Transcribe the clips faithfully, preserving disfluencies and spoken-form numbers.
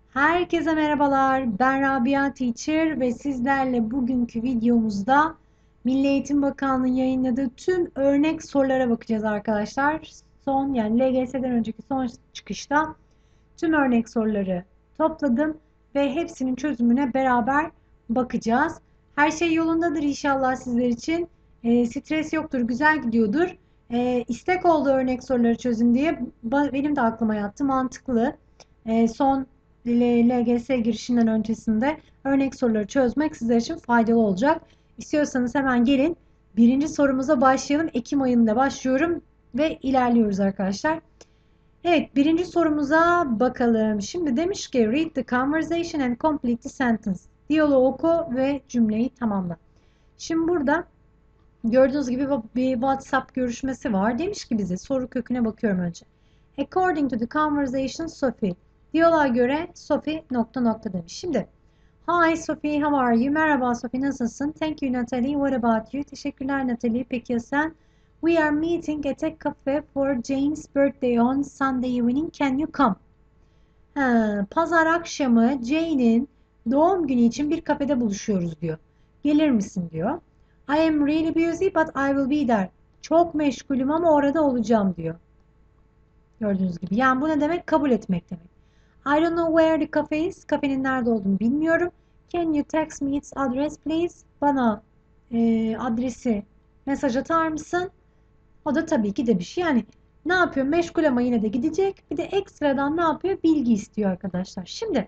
Herkese merhabalar. Ben Rabia Teacher ve sizlerle bugünkü videomuzda Milli Eğitim Bakanlığı'nın yayınladığı tüm örnek sorulara bakacağız arkadaşlar. Son yani L G S'den önceki son çıkışta tüm örnek soruları topladım ve hepsinin çözümüne beraber bakacağız. Her şey yolundadır inşallah sizler için. E, stres yoktur, güzel gidiyordur. E, istek oldu örnek soruları çözün diye. Benim de aklıma yattı, mantıklı. E, son L G S girişinden öncesinde örnek soruları çözmek sizler için faydalı olacak. İstiyorsanız hemen gelin birinci sorumuza başlayalım. Ekim ayında başlıyorum ve ilerliyoruz arkadaşlar. Evet, birinci sorumuza bakalım. Şimdi demiş ki read the conversation and complete the sentence. Diyaloğu oku ve cümleyi tamamla. Şimdi burada gördüğünüz gibi bir WhatsApp görüşmesi var. Demiş ki bize soru köküne bakıyorum önce. According to the conversation, Sophie. Diyaloğa göre Sophie nokta nokta demiş. Şimdi hi Sophie, how are you? Merhaba Sophie, nasılsın? Thank you Natalie, what about you? Teşekkürler Natalie, peki ya sen? We are meeting at a cafe for Jane's birthday on Sunday evening. Can you come? Ha, pazar akşamı Jane'in doğum günü için bir kafede buluşuyoruz diyor. Gelir misin diyor. I am really busy but I will be there. Çok meşgulüm ama orada olacağım diyor. Gördüğünüz gibi. Yani bu ne demek? Kabul etmek demek. I don't know where the cafe is. Kafenin nerede olduğunu bilmiyorum. Can you text me its address please? Bana e, adresi mesaj atar mısın? O da tabii ki demiş. Yani ne yapıyor? Meşgul ama yine de gidecek. Bir de ekstradan ne yapıyor? Bilgi istiyor arkadaşlar. Şimdi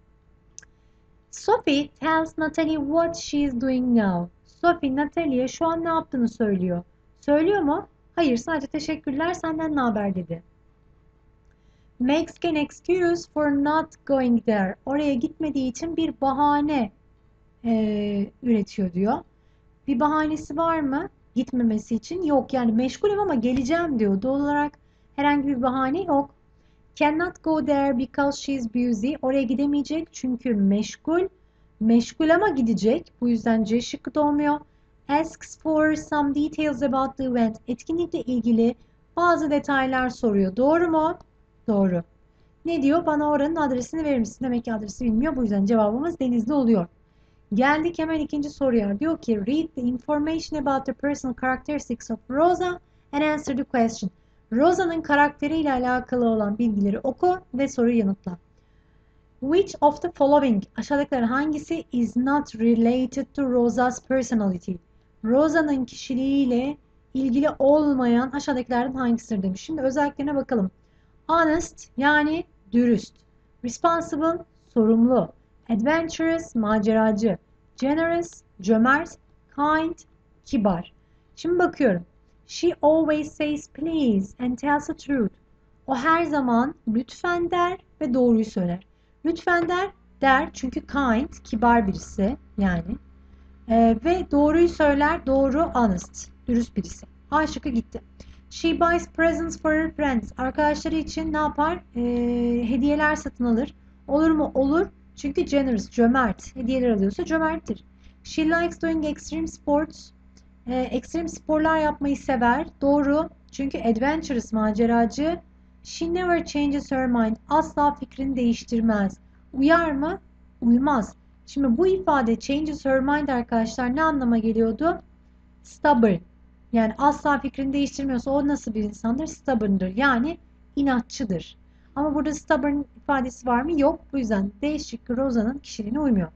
Sophie tells Natalie what she is doing now. Sophie Natalie'ye şu an ne yaptığını söylüyor. Söylüyor mu? Hayır, sadece teşekkürler, senden ne haber dedi. Makes an excuse for not going there. Oraya gitmediği için bir bahane e, üretiyor diyor. Bir bahanesi var mı gitmemesi için? Yok, yani meşgulüm ama geleceğim diyor. Doğal olarak herhangi bir bahane yok. Cannot go there because she is busy. Oraya gidemeyecek çünkü meşgul. Meşgul ama gidecek. Bu yüzden C şıkkı doğmuyor. Asks for some details about the event. Etkinlikle ilgili bazı detaylar soruyor. Doğru mu? Doğru. Ne diyor? Bana oranın adresini verir misin? Demek ki adresi bilmiyor. Bu yüzden cevabımız Denizli oluyor. Geldik hemen ikinci soruya. Diyor ki read the information about the personal characteristics of Rosa and answer the question. Rosa'nın karakteriyle alakalı olan bilgileri oku ve soruyu yanıtla. Which of the following aşağıdakilerin hangisi is not related to Rosa's personality? Rosa'nın kişiliğiyle ilgili olmayan aşağıdakilerden hangisidir demiş. Şimdi özelliklerine bakalım. Honest yani dürüst. Responsible sorumlu. Adventurous maceracı. Generous cömert. Kind kibar. Şimdi bakıyorum. She always says please and tells the truth. O her zaman lütfen der ve doğruyu söyler. Lütfen der, der çünkü kind, kibar birisi yani. Ee, ve doğruyu söyler, doğru, honest, dürüst birisi. A şıkkı gitti. She buys presents for her friends. Arkadaşları için ne yapar? Ee, hediyeler satın alır. Olur mu? Olur. Çünkü generous, cömert. Hediyeler alıyorsa cömerttir. She likes doing extreme sports. Ee, ekstrem sporlar yapmayı sever. Doğru. Çünkü adventurous, maceracı. She never changes her mind. Asla fikrini değiştirmez. Uyar mı? Uymaz. Şimdi bu ifade changes her mind arkadaşlar ne anlama geliyordu? Stubborn. Yani asla fikrini değiştirmiyorsa o nasıl bir insandır? Stubborn'dır. Yani inatçıdır. Ama burada stubborn ifadesi var mı? Yok. Bu yüzden D şıkkı Rosa'nın kişiliğine uymuyor.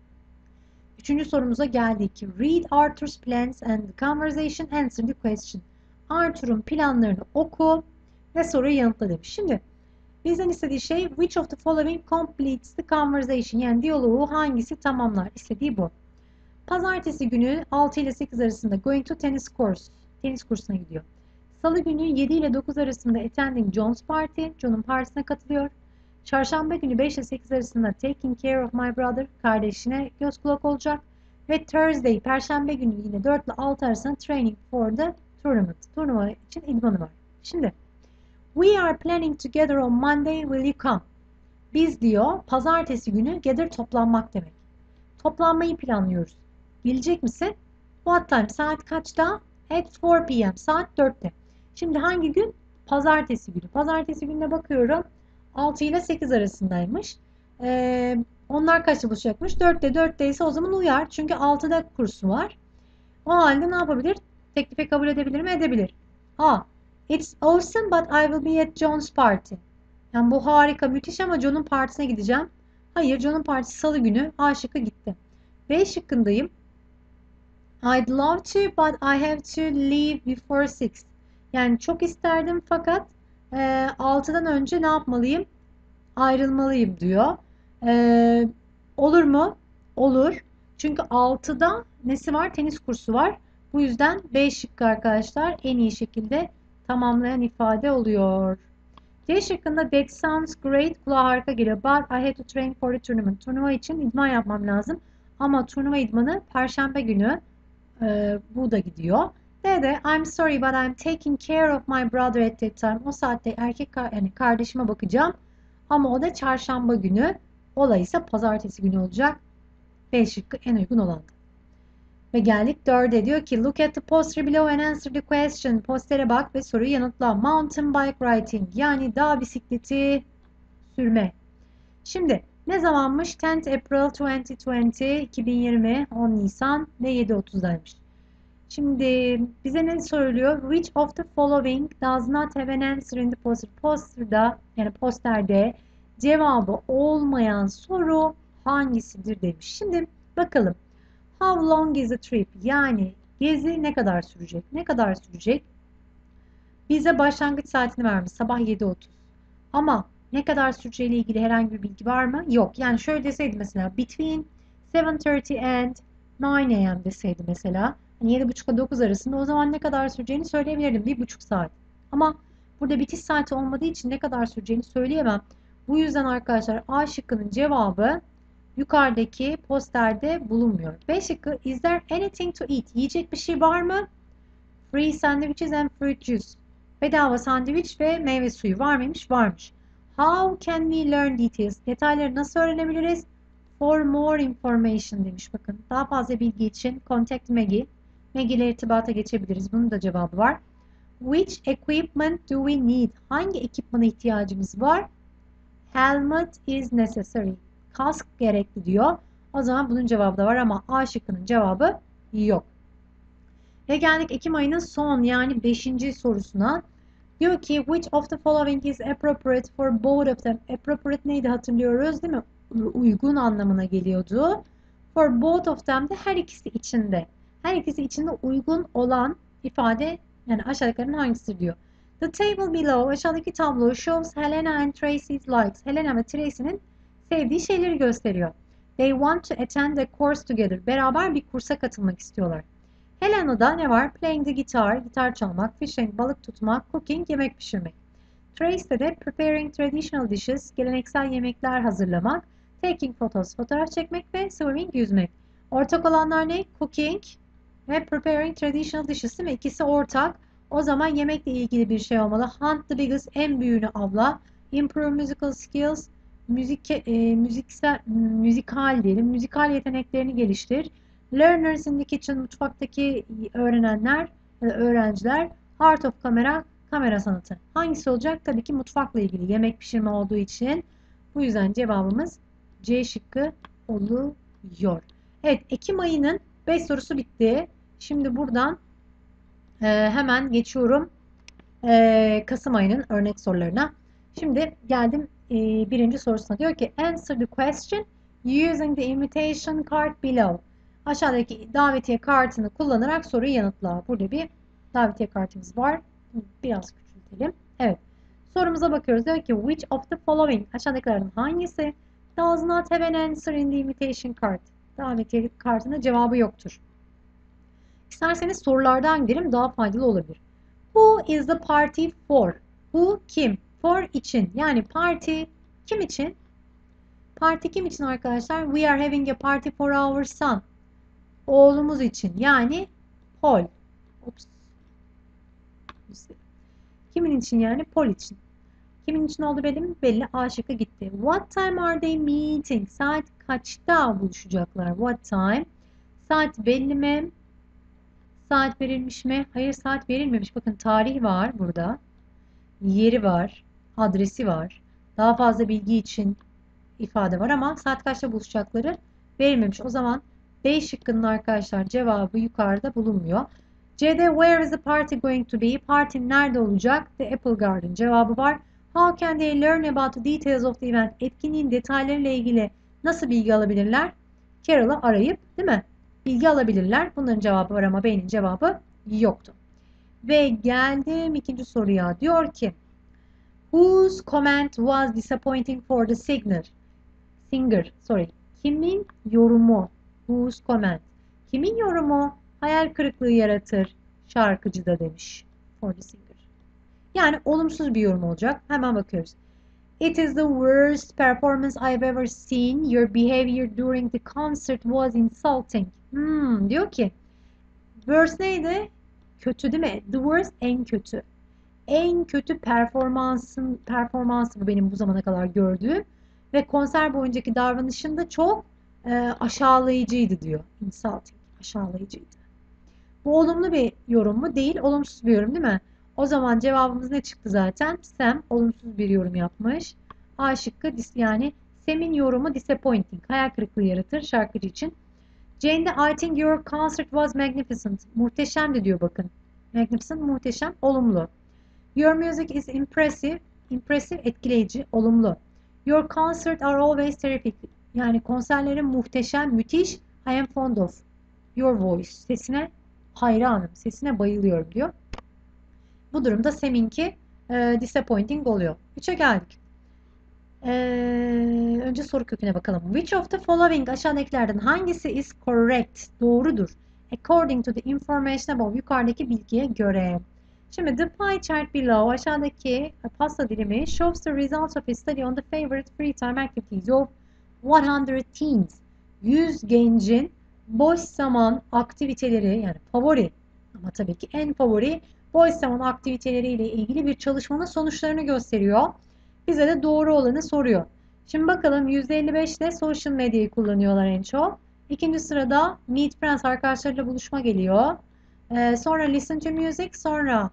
Üçüncü sorumuza geldik. Read Arthur's plans and the conversation, answer the question. Arthur'un planlarını oku ve soruyu yanıtla demiş. Şimdi bizden istediği şey which of the following completes the conversation? Yani diyaloğu hangisi tamamlar? İstediği bu. Pazartesi günü altı ile sekiz arasında going to tennis course. Tenis kursuna gidiyor. Salı günü yedi ile dokuz arasında attending John's party. John'un partisine katılıyor. Çarşamba günü beş ile sekiz arasında taking care of my brother. Kardeşine göz kulak olacak. Ve Thursday, Perşembe günü yine dört ile altı arasında training for the tournament. Turnuva için idmanı var. Şimdi we are planning to gather on Monday. Will you come? Biz diyor pazartesi günü gather toplanmak demek. Toplanmayı planlıyoruz. Gelecek misin? What time? Saat kaçta? At four p m Saat dörtte. Şimdi hangi gün? Pazartesi günü. Pazartesi gününe bakıyorum. altı ile sekiz arasındaymış. Ee, onlar kaçta buluşacakmış? dörtte dörtte ise o zaman uyar. Çünkü altıda kursu var. O halde ne yapabilir? Teklifi kabul edebilir mi? Edebilir. A. It's awesome but I will be at John's party. Yani bu harika, müthiş ama John'un partisine gideceğim. Hayır, John'un partisi salı günü. A şıkkı gitti. B şıkkındayım. I'd love to but I have to leave before six. Yani çok isterdim fakat e, altıdan önce ne yapmalıyım? Ayrılmalıyım diyor. E, olur mu? Olur. Çünkü altıda nesi var? Tenis kursu var. Bu yüzden B şıkkı arkadaşlar en iyi şekilde tamamlayan ifade oluyor. C şıkkında that sounds great. Kulağa harika geliyor. But I have to train for the tournament. Turnuva için idman yapmam lazım. Ama turnuva idmanı Perşembe günü. Ee, bu da gidiyor. D de I'm sorry but I'm taking care of my brother at that time. O saatte erkek yani kardeşime bakacağım. Ama o da çarşamba günü. Olay ise pazartesi günü olacak. B şıkkı en uygun olan. Ve geldik dörde. Diyor ki look at the poster below and answer the question. Postere bak ve soruyu yanıtla. Mountain bike riding yani dağ bisikleti sürme. Şimdi ne zamanmış? tenth April twenty twenty iki bin yirmi on Nisan ve yedi otuzdaymış. Şimdi bize ne söylüyor? Which of the following does not have an answer in the poster? Poster'da yani posterde cevabı olmayan soru hangisidir demiş. Şimdi bakalım. How long is the trip? Yani gezi ne kadar sürecek? Ne kadar sürecek? Bize başlangıç saatini vermiş. Sabah yedi otuz. Ama ne kadar süreceğiyle ilgili herhangi bir bilgi var mı? Yok. Yani şöyle deseydi mesela between seven thirty and nine a m deseydi mesela. Hani yedi buçuk ile dokuz arasında o zaman ne kadar süreceğini söyleyebilirdim. bir buçuk saat. Ama burada bitiş saati olmadığı için ne kadar süreceğini söyleyemem. Bu yüzden arkadaşlar A şıkkının cevabı yukarıdaki posterde bulunmuyor. B şıkkı is there anything to eat? Yiyecek bir şey var mı? Free sandwiches and fruit juice. Bedava sandviç ve meyve suyu var mıymış? Varmış. How can we learn details? Detayları nasıl öğrenebiliriz? For more information demiş. Bakın daha fazla bilgi için contact Maggie. Maggie ile irtibata geçebiliriz. Bunun da cevabı var. Which equipment do we need? Hangi ekipmana ihtiyacımız var? Helmet is necessary. Kask gerekli diyor. O zaman bunun cevabı da var ama A şıkkının cevabı yok. Ve geldik Ekim ayının son yani beşinci sorusuna. Diyor ki which of the following is appropriate for both of them? Appropriate neydi hatırlıyoruz değil mi? Uygun anlamına geliyordu. For both of them de her ikisi içinde. Her ikisi içinde uygun olan ifade yani aşağıdakilerin hangisidir diyor. The table below aşağıdaki tablo shows Helena and Tracy's likes. Helena ve Tracy'nin sevdiği şeyleri gösteriyor. They want to attend a course together. Beraber bir kursa katılmak istiyorlar. Helena'da ne var? Playing the guitar, gitar çalmak, fishing, balık tutmak, cooking, yemek pişirmek. Trace'de de preparing traditional dishes, geleneksel yemekler hazırlamak, taking photos, fotoğraf çekmek ve swimming, yüzmek. Ortak olanlar ne? Cooking ve preparing traditional dishes değil mi? İkisi ortak. O zaman yemekle ilgili bir şey olmalı. Hunt the biggest, en büyüğünü avla. Improve musical skills, müzik, e, müziksel, müzikal diyelim, müzikal yeteneklerini geliştir. Learners in the kitchen, mutfaktaki öğrenenler ya da öğrenciler. Art of camera, kamera sanatı. Hangisi olacak? Tabii ki mutfakla ilgili yemek pişirme olduğu için. Bu yüzden cevabımız C şıkkı oluyor. Evet, Ekim ayının beş sorusu bitti. Şimdi buradan e, hemen geçiyorum e, Kasım ayının örnek sorularına. Şimdi geldim e, birinci sorusuna. Diyor ki answer the question using the invitation card below. Aşağıdaki davetiye kartını kullanarak soruyu yanıtla. Burada bir davetiye kartımız var. Biraz küçültelim. Evet. Sorumuza bakıyoruz. Diyor ki which of the following aşağıdakilerden hangisi does not have an answer in the invitation card? Davetiye kartının cevabı yoktur. İsterseniz sorulardan gidelim, daha faydalı olabilir. Who is the party for? Who kim? For için. Yani parti kim için? Parti kim için arkadaşlar? We are having a party for our son. Oğlumuz için. Yani Paul. Oops. Kimin için yani? Paul için. Kimin için oldu belli mi? Belli. A şıkkı gitti. What time are they meeting? Saat kaçta buluşacaklar? What time? Saat belli mi? Saat verilmiş mi? Hayır, saat verilmemiş. Bakın tarih var burada. Yeri var. Adresi var. Daha fazla bilgi için ifade var ama saat kaçta buluşacakları verilmemiş. O zaman B şıkkının arkadaşlar cevabı yukarıda bulunmuyor. C'de where is the party going to be? Parti nerede olacak? The Apple Garden cevabı var. How can they learn about the details of the event? Etkinliğin detaylarıyla ilgili nasıl bilgi alabilirler? Carol'ı arayıp değil mi? Bilgi alabilirler. Bunların cevabı var ama B'nin cevabı yoktu. Ve geldim ikinci soruya. Diyor ki whose comment was disappointing for the singer? Singer, sorry. Kimin yorumu? Whose comment? Kimin yorumu hayal kırıklığı yaratır şarkıcıda demiş. For the singer. Yani olumsuz bir yorum olacak. Hemen bakıyoruz. It is the worst performance I've ever seen. Your behavior during the concert was insulting. Hmm, diyor ki worst neydi? Kötü değil mi? The worst en kötü. En kötü performansın performansı bu benim bu zamana kadar gördüğüm ve konser boyuncaki davranışın da çok e, aşağılayıcıydı diyor. Insulting, aşağılayıcıydı. Bu olumlu bir yorum mu? Değil, olumsuz bir yorum değil mi? O zaman cevabımız ne çıktı zaten? Sam olumsuz bir yorum yapmış. A şıkkı yani Sam'in yorumu disappointing, hayal kırıklığı yaratır şarkıcı için. Jane'de I think your concert was magnificent. Muhteşemdi diyor bakın. Magnificent, muhteşem, olumlu. Your music is impressive. Impressive, etkileyici, olumlu. Your concerts are always terrific. Yani konserlerin muhteşem, müthiş. I am fond of your voice. Sesine hayranım, sesine bayılıyorum diyor. Bu durumda Sam'inki e, disappointing oluyor. üçe geldik. Ee, önce soru köküne bakalım. Which of the following aşağıdakilerden hangisi is correct? Doğrudur. According to the information above. Yukarıdaki bilgiye göre. Şimdi the pie chart below aşağıdaki pasta dilimi shows the results of a study on the favorite free time activities of yüz teens. yüz gencin boş zaman aktiviteleri yani favori ama tabii ki en favori boş zaman aktiviteleriyle ilgili bir çalışmanın sonuçlarını gösteriyor. Bize de doğru olanı soruyor. Şimdi bakalım yüzde elli beş ile social medyayı kullanıyorlar en çok. İkinci sırada meet friends arkadaşlarıyla buluşma geliyor. Ee, sonra listen to music, sonra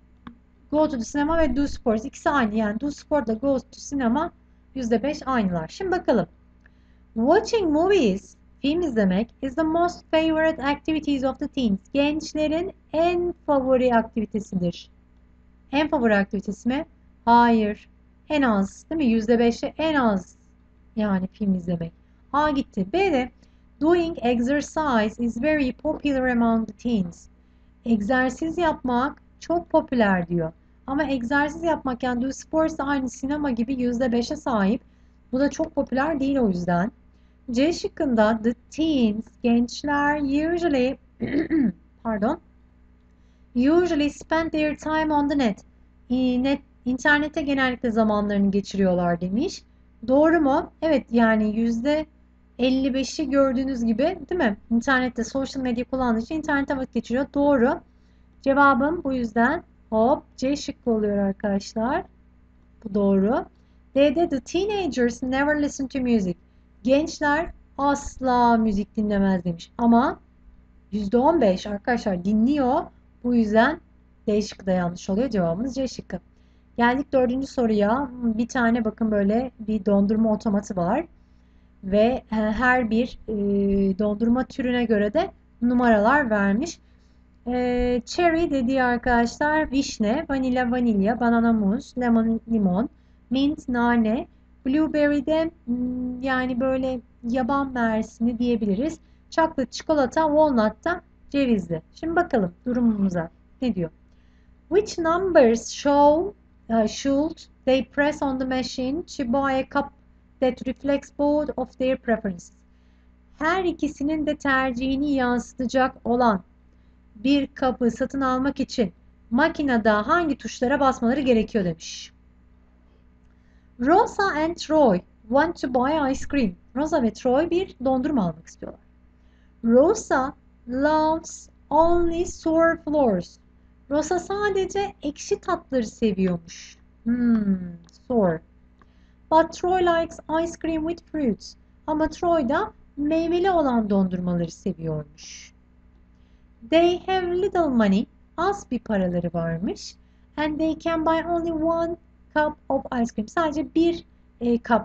go to the cinema ve do sports. İkisi aynı yani do sport ile go to cinema yüzde beş aynılar. Şimdi bakalım. Watching movies, film izlemek is the most favorite activities of the teens. Gençlerin en favori aktivitesidir. En favori aktivitesi mi? Hayır. En az değil mi? yüzde beşe en az yani film izlemek. A gitti. B de doing exercise is very popular among the teens. Egzersiz yapmak çok popüler diyor. Ama egzersiz yapmak yani do sports da aynı sinema gibi yüzde beşe sahip. Bu da çok popüler değil o yüzden. C şıkkında the teens, gençler usually pardon usually spend their time on the net. net İnternette genellikle zamanlarını geçiriyorlar demiş. Doğru mu? Evet yani yüzde elli beşi gördüğünüz gibi değil mi? İnternette sosyal medya kullandığı için internette vakit geçiriyor. Doğru. Cevabım bu yüzden hop C şıkkı oluyor arkadaşlar. Bu doğru. D'de the teenagers never listen to music. Gençler asla müzik dinlemez demiş. Ama yüzde on beş arkadaşlar dinliyor. Bu yüzden D şıkkı da yanlış oluyor. Cevabımız C şıkkı. Geldik dördüncü soruya. Bir tane bakın böyle bir dondurma otomatı var. Ve her bir e, dondurma türüne göre de numaralar vermiş. E, cherry dediği arkadaşlar vişne, vanilya vanilya, banana muz, lemon limon, mint nane, blueberry de yani böyle yaban mersini diyebiliriz. Chocolate çikolata, walnut da cevizli. Şimdi bakalım durumumuza ne diyor? Which numbers show uh, should they press on the machine to buy a cup that reflects both of their preferences? Her ikisinin de tercihini yansıtacak olan bir kapı satın almak için makinede hangi tuşlara basmaları gerekiyor demiş. Rosa and Troy want to buy ice cream. Rosa ve Troy bir dondurma almak istiyorlar. Rosa loves only sour floors. Rosa sadece ekşi tatları seviyormuş. Hmm, sour. But Troy likes ice cream with fruits. Ama Troy da meyveli olan dondurmaları seviyormuş. They have little money. Az bir paraları varmış. And they can buy only one cup of ice cream. Sadece bir e, kap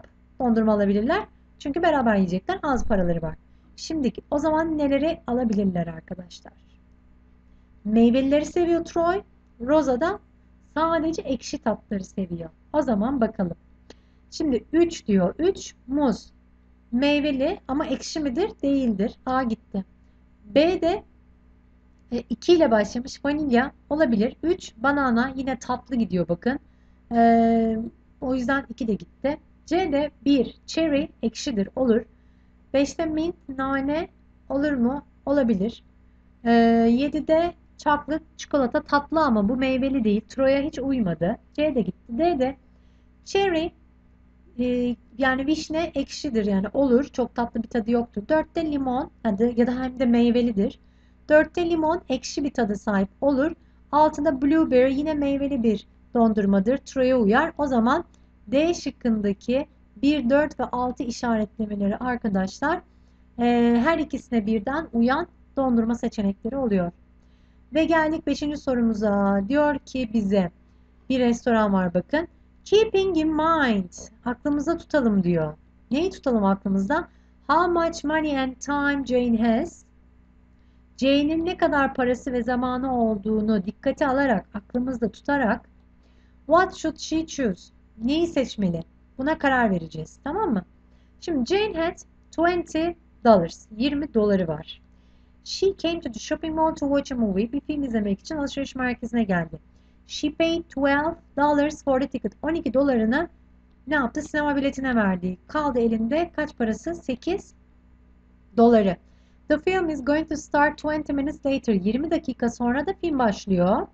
dondurma alabilirler? Çünkü beraber yiyecekler. Az paraları var. Şimdi o zaman neleri alabilirler arkadaşlar? Meyvelileri seviyor Troy. Rosa da sadece ekşi tatları seviyor. O zaman bakalım. Şimdi üç diyor. üç muz. Meyveli ama ekşi midir? Değildir. A gitti. B de iki ile başlamış. Vanilya olabilir. üç banana yine tatlı gidiyor bakın. Ee, o yüzden iki de gitti. C de bir cherry ekşidir. Olur. beşte mint nane olur mu? Olabilir. Ee, yedide chocolate çikolata tatlı ama bu meyveli değil. Troy'a hiç uymadı. C de gitti. D de cherry e, yani vişne ekşidir yani olur. Çok tatlı bir tadı yoktur. dörtte limon yani ya da hem de meyvelidir. dörtte limon ekşi bir tadı sahip olur. Altında blueberry yine meyveli bir dondurmadır. Troy'a uyar. O zaman D şıkkındaki bir, dört ve altı işaretlemeleri arkadaşlar e, her ikisine birden uyan dondurma seçenekleri oluyor. Ve geldik beşinci sorumuza. Diyor ki bize bir restoran var bakın. Keeping in mind. Aklımızda tutalım diyor. Neyi tutalım aklımızda? How much money and time Jane has? Jane'in ne kadar parası ve zamanı olduğunu dikkate alarak, aklımızda tutarak what should she choose? Neyi seçmeli? Buna karar vereceğiz. Tamam mı? Şimdi Jane had twenty dollars. yirmi doları var. She came to the shopping mall to watch a movie. Bir film izlemek için alışveriş merkezine geldi. She paid twelve dollars for the ticket. on iki dolarını ne yaptı? Sinema biletine verdi. Kaldı elinde kaç parası? sekiz doları. The film is going to start twenty minutes later. yirmi dakika sonra da film başlıyor.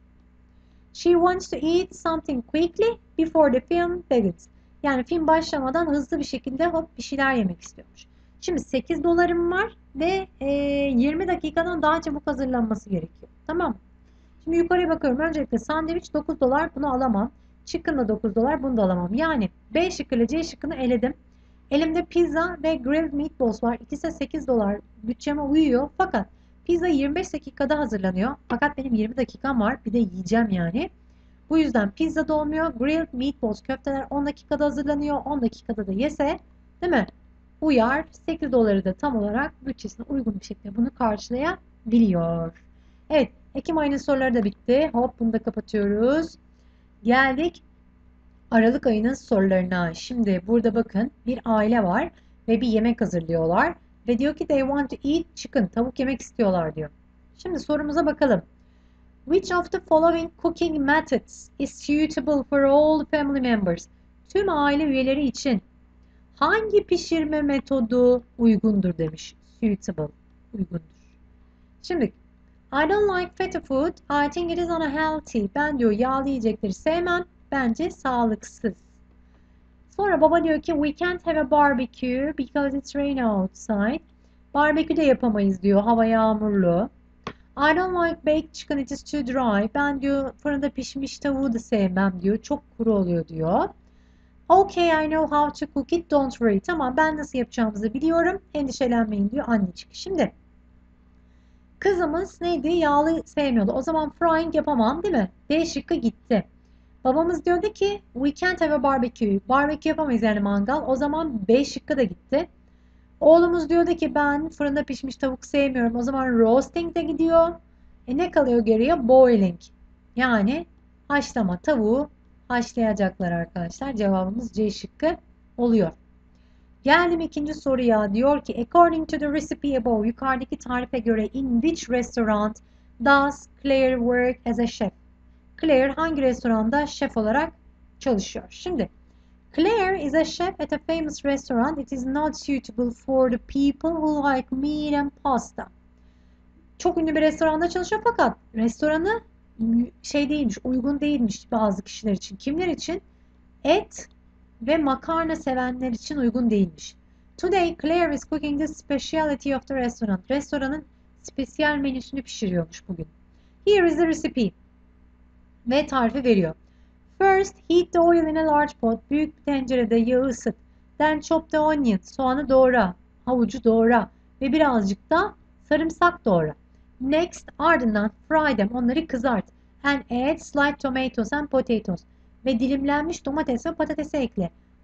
She wants to eat something quickly before the film begins. Yani film başlamadan hızlı bir şekilde hop bir şeyler yemek istiyormuş. Şimdi sekiz dolarım var ve e, yirmi dakikadan daha çabuk hazırlanması gerekiyor. Tamam. Şimdi yukarıya bakıyorum. Öncelikle sandviç dokuz dolar. Bunu alamam. Chicken da dokuz dolar. Bunu da alamam. Yani B şıkkı ile C şıkkını eledim. Elimde pizza ve grilled meatballs var. İkisi de sekiz dolar. Bütçeme uyuyor. Fakat pizza yirmi beş dakikada hazırlanıyor. Fakat benim yirmi dakikam var. Bir de yiyeceğim yani. Bu yüzden pizza da olmuyor. Grilled meatballs köfteler on dakikada hazırlanıyor. on dakikada da yese, değil mi? Uyar. sekiz doları da tam olarak bütçesine uygun bir şekilde bunu karşılayabiliyor. Evet. Ekim ayının soruları da bitti. Hop bunu da kapatıyoruz. Geldik Aralık ayının sorularına. Şimdi burada bakın bir aile var ve bir yemek hazırlıyorlar. Ve diyor ki they want to eat chicken. Tavuk yemek istiyorlar diyor. Şimdi sorumuza bakalım. Which of the following cooking methods is suitable for all the family members? Tüm aile üyeleri için hangi pişirme metodu uygundur demiş. Suitable, uygundur. Şimdi I don't like fatty food. I think it is unhealthy. Ben diyor yağlı yiyecekleri sevmem. Bence sağlıksız. Sonra baba diyor ki we can't have a barbecue because it's rain outside. Barbekü de yapamayız diyor. Hava yağmurlu. I don't like baked chicken, it is too dry. Ben diyor fırında pişmiş tavuğu da sevmem diyor. Çok kuru oluyor diyor. Okay, I know how to cook it, don't worry. Tamam ben nasıl yapacağımızı biliyorum. Endişelenmeyin diyor annecik. Şimdi kızımız neydi? Yağlı sevmiyordu. O zaman frying yapamam değil mi? D şıkkı gitti. Babamız diyordu ki we can't have a barbecue. Barbekü yapamayız yani mangal. O zaman B şıkkı da gitti. Oğlumuz diyordu ki ben fırında pişmiş tavuk sevmiyorum. O zaman roasting de gidiyor. E ne kalıyor geriye? Boiling. Yani haşlama. Tavuğu haşlayacaklar arkadaşlar. Cevabımız C şıkkı oluyor. Geldim ikinci soruya. Diyor ki according to the recipe above, yukarıdaki tarife göre in which restaurant does Claire work as a chef? Claire hangi restoranda şef olarak çalışıyor? Şimdi Claire is a chef at a famous restaurant. It is not suitable for the people who like meat and pasta. Çok ünlü bir restoranda çalışıyor fakat restoranı şey değilmiş, uygun değilmiş bazı kişiler için. Kimler için? Et ve makarna sevenler için uygun değilmiş. Today Claire is cooking the specialty of the restaurant. Restoranın spesiyel menüsünü pişiriyormuş bugün. Here is the recipe. Ve tarifi veriyor. First, heat the oil in a large pot. Büyük bir tencerede yağı ısıt. Then chop the onion. Soğanı doğra. Havucu doğra. Ve birazcık da sarımsak doğra. Next, ardından fry them. Onları kızart. And add sliced tomatoes and potatoes. Ve dilimlenmiş domates ve patatesi ekle.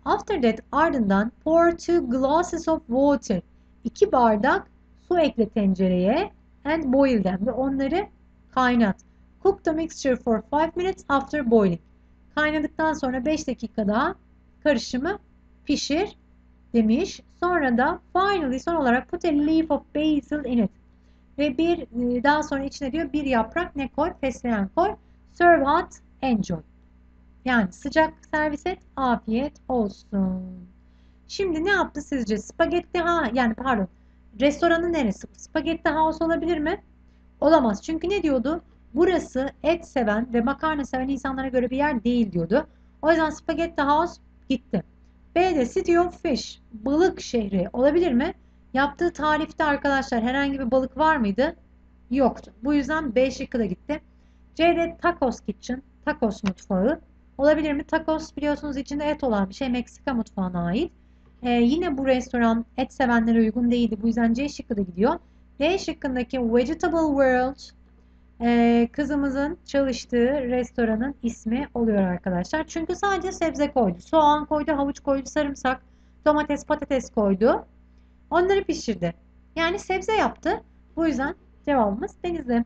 After that ardından pour two glasses of water. iki bardak su ekle tencereye and boil them ve onları kaynat. Cook the mixture for five minutes after boiling. Kaynadıktan sonra beş dakika daha karışımı pişir demiş. Sonra da finally son olarak put a leaf of basil in it. Ve bir daha sonra içine diyor bir yaprak ne koy? Fesleğen koy. Serve hot, enjoy. Yani sıcak servis et, afiyet olsun. Şimdi ne yaptı sizce? Spagetti ha yani pardon. Restoranın neresi? Spagetti House olabilir mi? Olamaz. Çünkü ne diyordu? Burası et seven ve makarna seven insanlara göre bir yer değil diyordu. O yüzden Spaghetti House gitti. B'de City of Fish, balık şehri olabilir mi? Yaptığı tarifte arkadaşlar herhangi bir balık var mıydı? Yoktu. Bu yüzden B şıkkı da gitti. C'de Tacos Kitchen, tacos mutfağı. Olabilir mi? Tacos biliyorsunuz içinde et olan bir şey. Meksika mutfağına ait. Ee, yine bu restoran et sevenlere uygun değildi. Bu yüzden C şıkkı da gidiyor. D şıkkındaki Vegetable World e, kızımızın çalıştığı restoranın ismi oluyor arkadaşlar. Çünkü sadece sebze koydu. Soğan koydu, havuç koydu, sarımsak, domates, patates koydu. Onları pişirdi. Yani sebze yaptı. Bu yüzden cevabımız Denizli.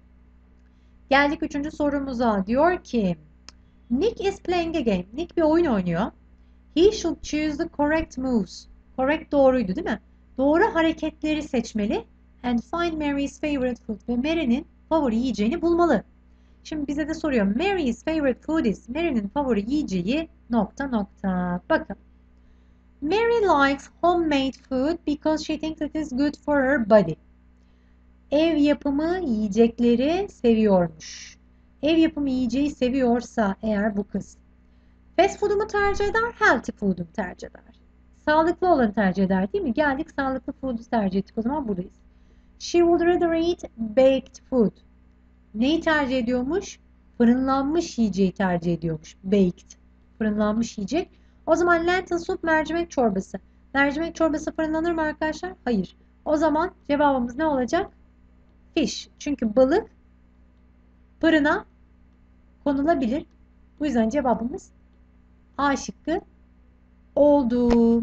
Geldik üçüncü sorumuza. Diyor ki Nick is playing a game. Nick bir oyun oynuyor. He should choose the correct moves. Correct doğruydu değil mi? Doğru hareketleri seçmeli. And find Mary's favorite food. Ve Mary'nin favori yiyeceğini bulmalı. Şimdi bize de soruyor. Mary's favorite food is. Mary'nin favori yiyeceği nokta nokta. Bakın. Mary likes homemade food because she thinks it is good for her body. Ev yapımı yiyecekleri seviyormuş. Ev yapımı yiyeceği seviyorsa eğer bu kız. Fast food'u mu tercih eder, healthy food'u mu tercih eder? Sağlıklı olanı tercih eder değil mi? Geldik sağlıklı food'u tercih ettik. O zaman buradayız. She would rather eat baked food. Neyi tercih ediyormuş? Fırınlanmış yiyeceği tercih ediyormuş. Baked. Fırınlanmış yiyecek. O zaman lentil soup mercimek çorbası. Mercimek çorbası fırınlanır mı arkadaşlar? Hayır. O zaman cevabımız ne olacak? Fish. Çünkü balık fırına konulabilir. Bu yüzden cevabımız A şıkkı oldu.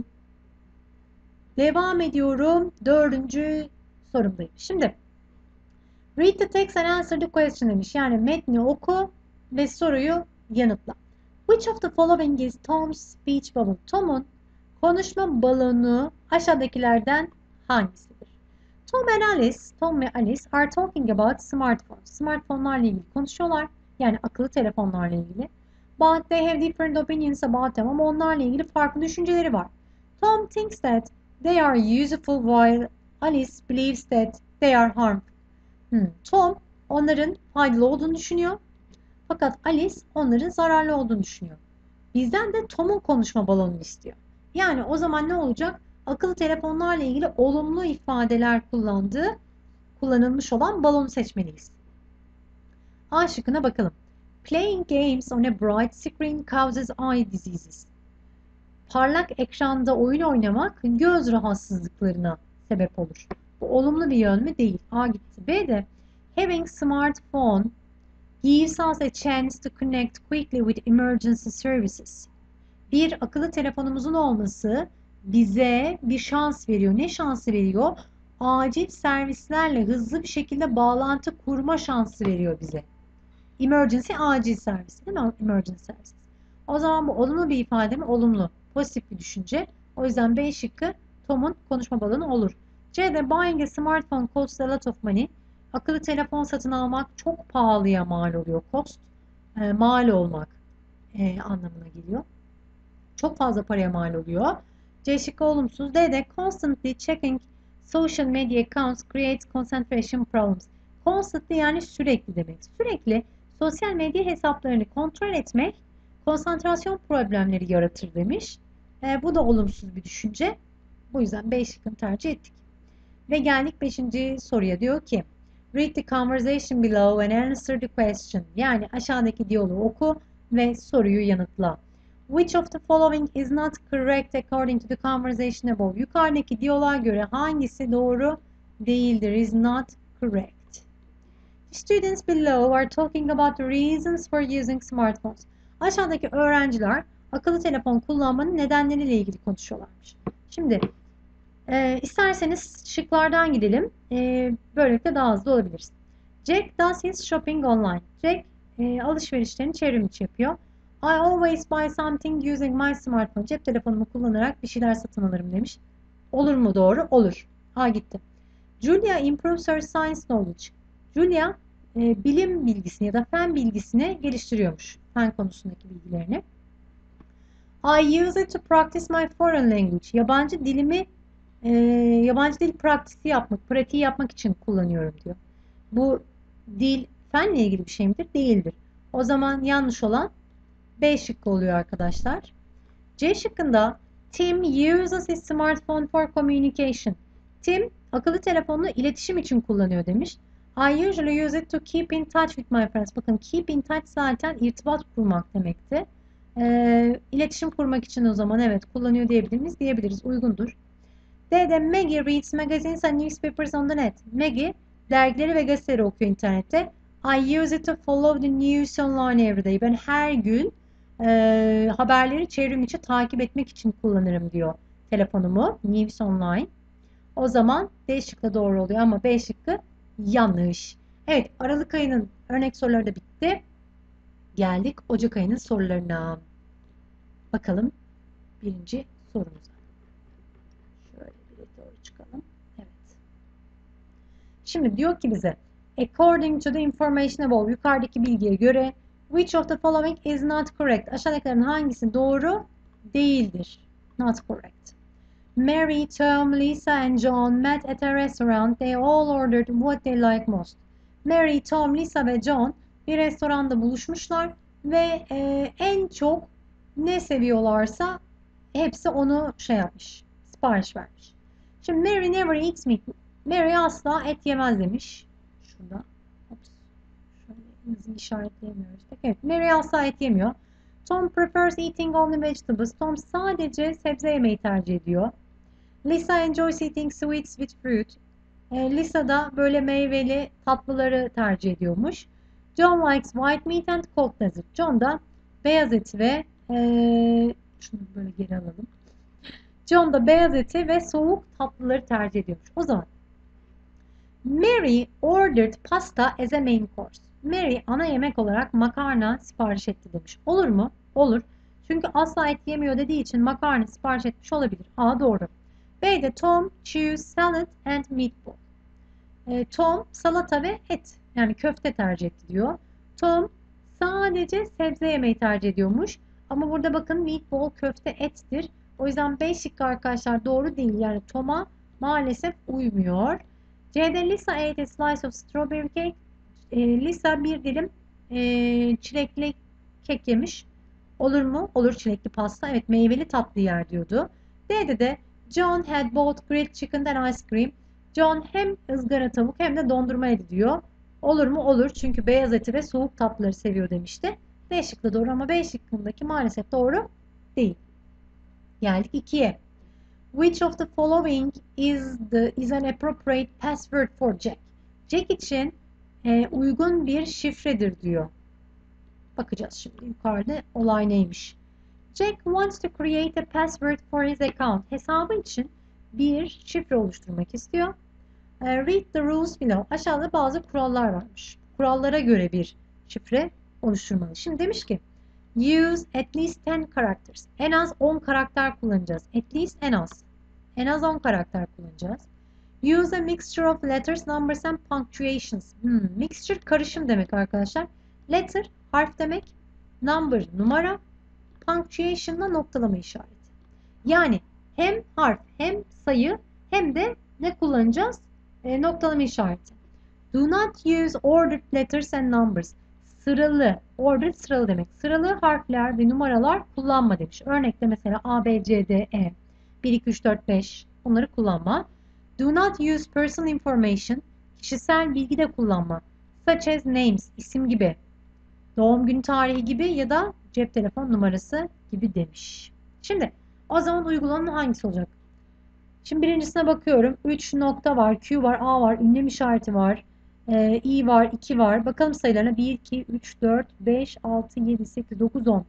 Devam ediyorum. Dördüncü sorumdayım. Şimdi read the text and answer the question demiş. Yani metni oku ve soruyu yanıtla. Which of the following is Tom's speech bubble? Tom'un konuşma balonu aşağıdakilerden hangisidir? Tom and Alice, Tom ve Alice are talking about smartphones. Smartphone'larla ilgili konuşuyorlar. Yani akıllı telefonlarla ilgili. But they have different opinions about them. Ama onlarla ilgili farklı düşünceleri var. Tom thinks that they are useful while Alice believes that they are harmful. Hmm. Tom onların faydalı olduğunu düşünüyor. Fakat Alice onların zararlı olduğunu düşünüyor. Bizden de Tom'un konuşma balonunu istiyor. Yani o zaman ne olacak? Akıllı telefonlarla ilgili olumlu ifadeler kullandığı, kullanılmış olan balonu seçmeliyiz. A şıkkına bakalım. Playing games on a bright screen causes eye diseases. Parlak ekranda oyun oynamak göz rahatsızlıklarına sebep olur. Bu olumlu bir yön mü? Değil. A gitti. B de having smartphone gives us a chance to connect quickly with emergency services. Bir akıllı telefonumuzun olması bize bir şans veriyor. Ne şansı veriyor? Acil servislerle hızlı bir şekilde bağlantı kurma şansı veriyor bize. Emergency acil servis değil mi? Emergency servis. O zaman bu olumlu bir ifade mi? Olumlu. Pozitif bir düşünce. O yüzden B şıkkı Tom'un konuşma balonu olur. C'de buying a smartphone costs a lot of money. Akıllı telefon satın almak çok pahalıya mal oluyor. Cost, e, mal olmak e, anlamına geliyor. Çok fazla paraya mal oluyor. C şıkkı olumsuz. D'de constantly checking social media accounts creates concentration problems. Constantly yani sürekli demek. Sürekli sosyal medya hesaplarını kontrol etmek konsantrasyon problemleri yaratır demiş. E, bu da olumsuz bir düşünce. Bu yüzden B şıkkını tercih ettik. Ve geldik beşinci soruya. Diyor ki read the conversation below and answer the question. Yani aşağıdaki diyaloğu oku ve soruyu yanıtla. Which of the following is not correct according to the conversation above? Yukarıdaki diyaloğa göre hangisi doğru değildir? Is not correct. Students below are talking about the reasons for using smartphones. Aşağıdaki öğrenciler akıllı telefon kullanmanın nedenleriyle ilgili konuşuyorlarmış. Şimdi e, isterseniz şıklardan gidelim. E, böylelikle daha hızlı olabiliriz. Jack does his shopping online. Jack e, alışverişlerini çevrim içi yapıyor. I always buy something using my smartphone. Cep telefonumu kullanarak bir şeyler satın alırım demiş. Olur mu doğru? Olur. A gitti. Julia improves her science knowledge. Julia e, bilim bilgisini ya da fen bilgisini geliştiriyormuş. Fen konusundaki bilgilerini. I use it to practice my foreign language. Yabancı dilimi e, yabancı dil praktisi yapmak, pratiği yapmak için kullanıyorum diyor. Bu dil fenle ilgili bir şey midir? Değildir. O zaman yanlış olan B şıkkı oluyor arkadaşlar. C şıkkında Tim uses his smartphone for communication. Tim akıllı telefonunu iletişim için kullanıyor demiş. I usually use it to keep in touch with my friends. Bakın keep in touch zaten irtibat kurmak demekti. Ee, iletişim kurmak için o zaman evet kullanıyor diyebilir miyiz? Diyebiliriz. Uygundur. D'de Maggie reads magazines and newspapers on the net. Maggie dergileri ve gazeteleri okuyor internette. I use it to follow the news online every day. Ben her gün e, haberleri çevrim içi takip etmek için kullanırım diyor telefonumu. News online. O zaman D şıkkı doğru oluyor ama B şıkkı yanlış. Evet, Aralık ayının örnek soruları da bitti. Geldik Ocak ayının sorularına. Bakalım birinci sorumuza. Şöyle bir doğru çıkalım. Evet. Şimdi diyor ki bize according to the information above, yukarıdaki bilgiye göre which of the following is not correct? Aşağıdakilerin hangisi doğru değildir? Not correct. Mary, Tom, Lisa and John met at a restaurant. They all ordered what they like most. Mary, Tom, Lisa ve John bir restoranda buluşmuşlar ve e, en çok ne seviyorlarsa hepsi onu şey yapmış, sipariş vermiş. Şimdi Mary never eats meat. Mary asla et yemez demiş. Şurada. Ops. Şöyle hızlı işaretleyemiyoruz. Evet, Mary asla et yemiyor. Tom prefers eating only vegetables. Tom sadece sebze yemeyi tercih ediyor. Lisa enjoys eating sweets with fruit. E, Lisa da böyle meyveli tatlıları tercih ediyormuş. John likes white meat and cold dessert. John da beyaz eti ve e, şunu böyle geri alalım. John da beyaz eti ve soğuk tatlıları tercih ediyormuş. O zaman Mary ordered pasta as a main course. Mary ana yemek olarak makarna sipariş etti demiş. Olur mu? Olur. Çünkü asla et yemiyor dediği için makarna sipariş etmiş olabilir. A doğru. B'de Tom choose salad and meatball. E, Tom salata ve et yani köfte tercih etti diyor. Tom sadece sebze yemeyi tercih ediyormuş. Ama burada bakın meatball köfte ettir. O yüzden B şıkkı arkadaşlar doğru değil. Yani Tom'a maalesef uymuyor. C'de Lisa ate a slice of strawberry cake. E, Lisa bir dilim e, çilekli kek yemiş. Olur mu? Olur, çilekli pasta. Evet, meyveli tatlı yer diyordu. D'de de John had both grilled chicken and ice cream. John hem ızgara tavuk hem de dondurma yedi diyor. Olur mu? Olur. Çünkü beyaz eti ve soğuk tatlıları seviyor demişti. D şıkkı doğru ama B şıkkındaki maalesef doğru değil. Geldik ikiye. Which of the following is the is an appropriate password for Jack? Jack için e, uygun bir şifredir diyor. Bakacağız şimdi yukarıda olay neymiş. Jack wants to create a password for his account. Hesabı için bir şifre oluşturmak istiyor. Uh, read the rules below. Aşağıda bazı kurallar varmış. Kurallara göre bir şifre oluşturmalı. Şimdi demiş ki use at least ten characters. En az on karakter kullanacağız. At least en az. En az on karakter kullanacağız. Use a mixture of letters, numbers and punctuations. Hmm, mixture karışım demek arkadaşlar. Letter harf demek. Number numara. Punctuation da noktalama işareti. Yani hem harf hem sayı hem de ne kullanacağız? E, noktalama işareti. Do not use ordered letters and numbers. Sıralı, ordered sıralı demek. Sıralı harfler ve numaralar kullanma demiş. Örnekte mesela A, B, C, D, E. bir, iki, üç, dört, beş. Bunları kullanma. Do not use personal information. Kişisel bilgi de kullanma. Such as names, isim gibi. Doğum günü tarihi gibi ya da cep telefon numarası gibi demiş. Şimdi o zaman uygulamanın hangisi olacak? Şimdi birincisine bakıyorum. üç nokta var, Q var, A var, ünlem işareti var, e, I var, iki var. Bakalım sayılarına. bir, iki, üç, dört, beş, altı, yedi, sekiz, dokuz, on.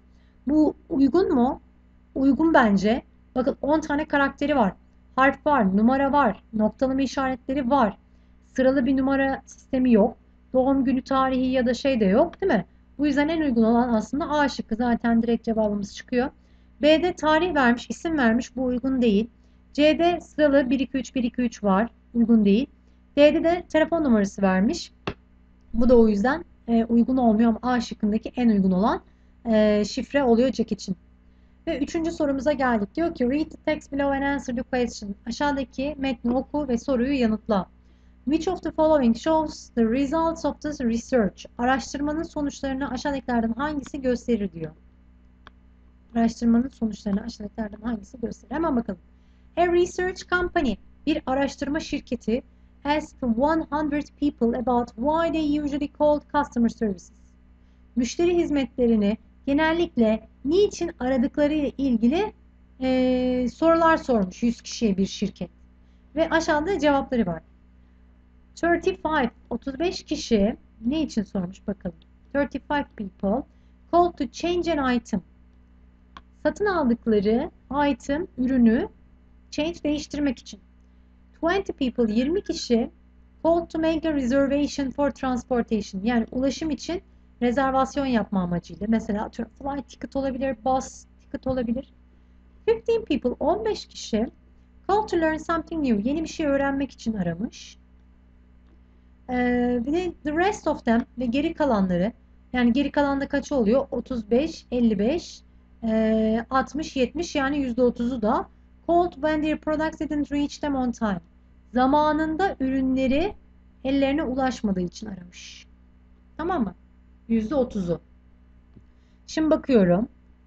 Bu uygun mu? Uygun bence. Bakın on tane karakteri var. Harf var, numara var, noktalama işaretleri var. Sıralı bir numara sistemi yok. Doğum günü tarihi ya da şey de yok, değil mi? Bu yüzden en uygun olan aslında A şıkkı. Zaten direkt cevabımız çıkıyor. B'de tarih vermiş, isim vermiş. Bu uygun değil. C'de sıralı bir iki üç bir iki üç var. Uygun değil. D'de de telefon numarası vermiş. Bu da o yüzden e, uygun olmuyor ama A şıkkındaki en uygun olan e, şifre oluyor Jack için. Ve üçüncü sorumuza geldik. Diyor ki read the text below and answer the question. Aşağıdaki metni oku ve soruyu yanıtla. Which of the following shows the results of this research? Araştırmanın sonuçlarını aşağıdakilerden hangisi gösterir diyor. Araştırmanın sonuçlarını aşağıdakilerden hangisi gösterir? Hemen bakalım. A research company, bir araştırma şirketi, asked one hundred people about why they usually called customer services. Müşteri hizmetlerini genellikle niçin aradıkları ile ilgili e, sorular sormuş yüz kişiye bir şirket. Ve aşağıda cevapları var. otuz beş, otuz beş kişi ne için sormuş bakalım. otuz beş people called to change an item. Satın aldıkları item, ürünü change değiştirmek için. yirmi people, yirmi kişi called to make a reservation for transportation. Yani ulaşım için rezervasyon yapma amacıyla. Mesela flight ticket olabilir, bus ticket olabilir. on beş people, on beş kişi called to learn something new. Yeni bir şey öğrenmek için aramış. Ee, bir de the rest of them ve geri kalanları, yani geri kalanda kaç oluyor? otuz beş, elli beş, e, altmış, yetmiş, yani yüzde otuzu da called when their products didn't reach them on time. Zamanında ürünleri ellerine ulaşmadığı için aramış. Tamam mı? yüzde otuzu. Şimdi bakıyorum.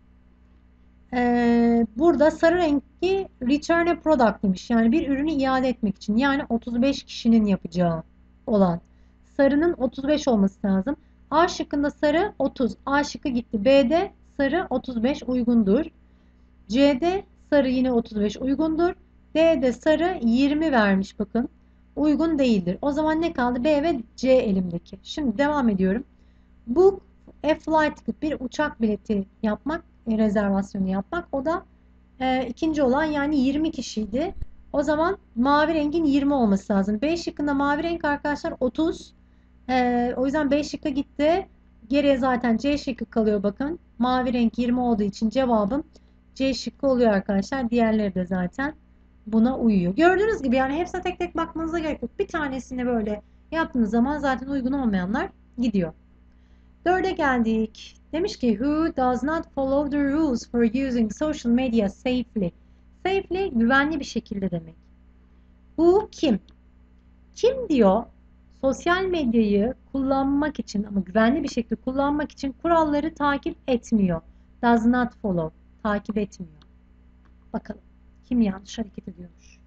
Ee, burada sarı renkli return a product demiş. Yani bir ürünü iade etmek için. Yani otuz beş kişinin yapacağı olan. Sarının otuz beş olması lazım. A şıkkında sarı otuz. A şıkkı gitti. B'de sarı otuz beş uygundur. C'de sarı yine otuz beş uygundur. D'de sarı yirmi vermiş bakın. Uygun değildir. O zaman ne kaldı? B ve C elimdeki. Şimdi devam ediyorum. Book a flight ticket, bir uçak bileti yapmak, e, rezervasyonu yapmak. O da e, ikinci olan, yani yirmi kişiydi. O zaman mavi rengin yirmi olması lazım. B şıkkında mavi renk arkadaşlar otuz. E, o yüzden B şıkkı gitti. Geriye zaten C şıkkı kalıyor bakın. Mavi renk yirmi olduğu için cevabım C şıkkı oluyor arkadaşlar. Diğerleri de zaten buna uyuyor. Gördüğünüz gibi yani hepsine tek tek bakmanıza gerek yok. Bir tanesini böyle yaptığınız zaman zaten uygun olmayanlar gidiyor. Dörde geldik. Demiş ki who does not follow the rules for using social media safely. Safely güvenli bir şekilde demek. Bu kim? Kim diyor sosyal medyayı kullanmak için ama güvenli bir şekilde kullanmak için kuralları takip etmiyor. Does not follow. Takip etmiyor. Bakalım kim yanlış hareket ediyormuş.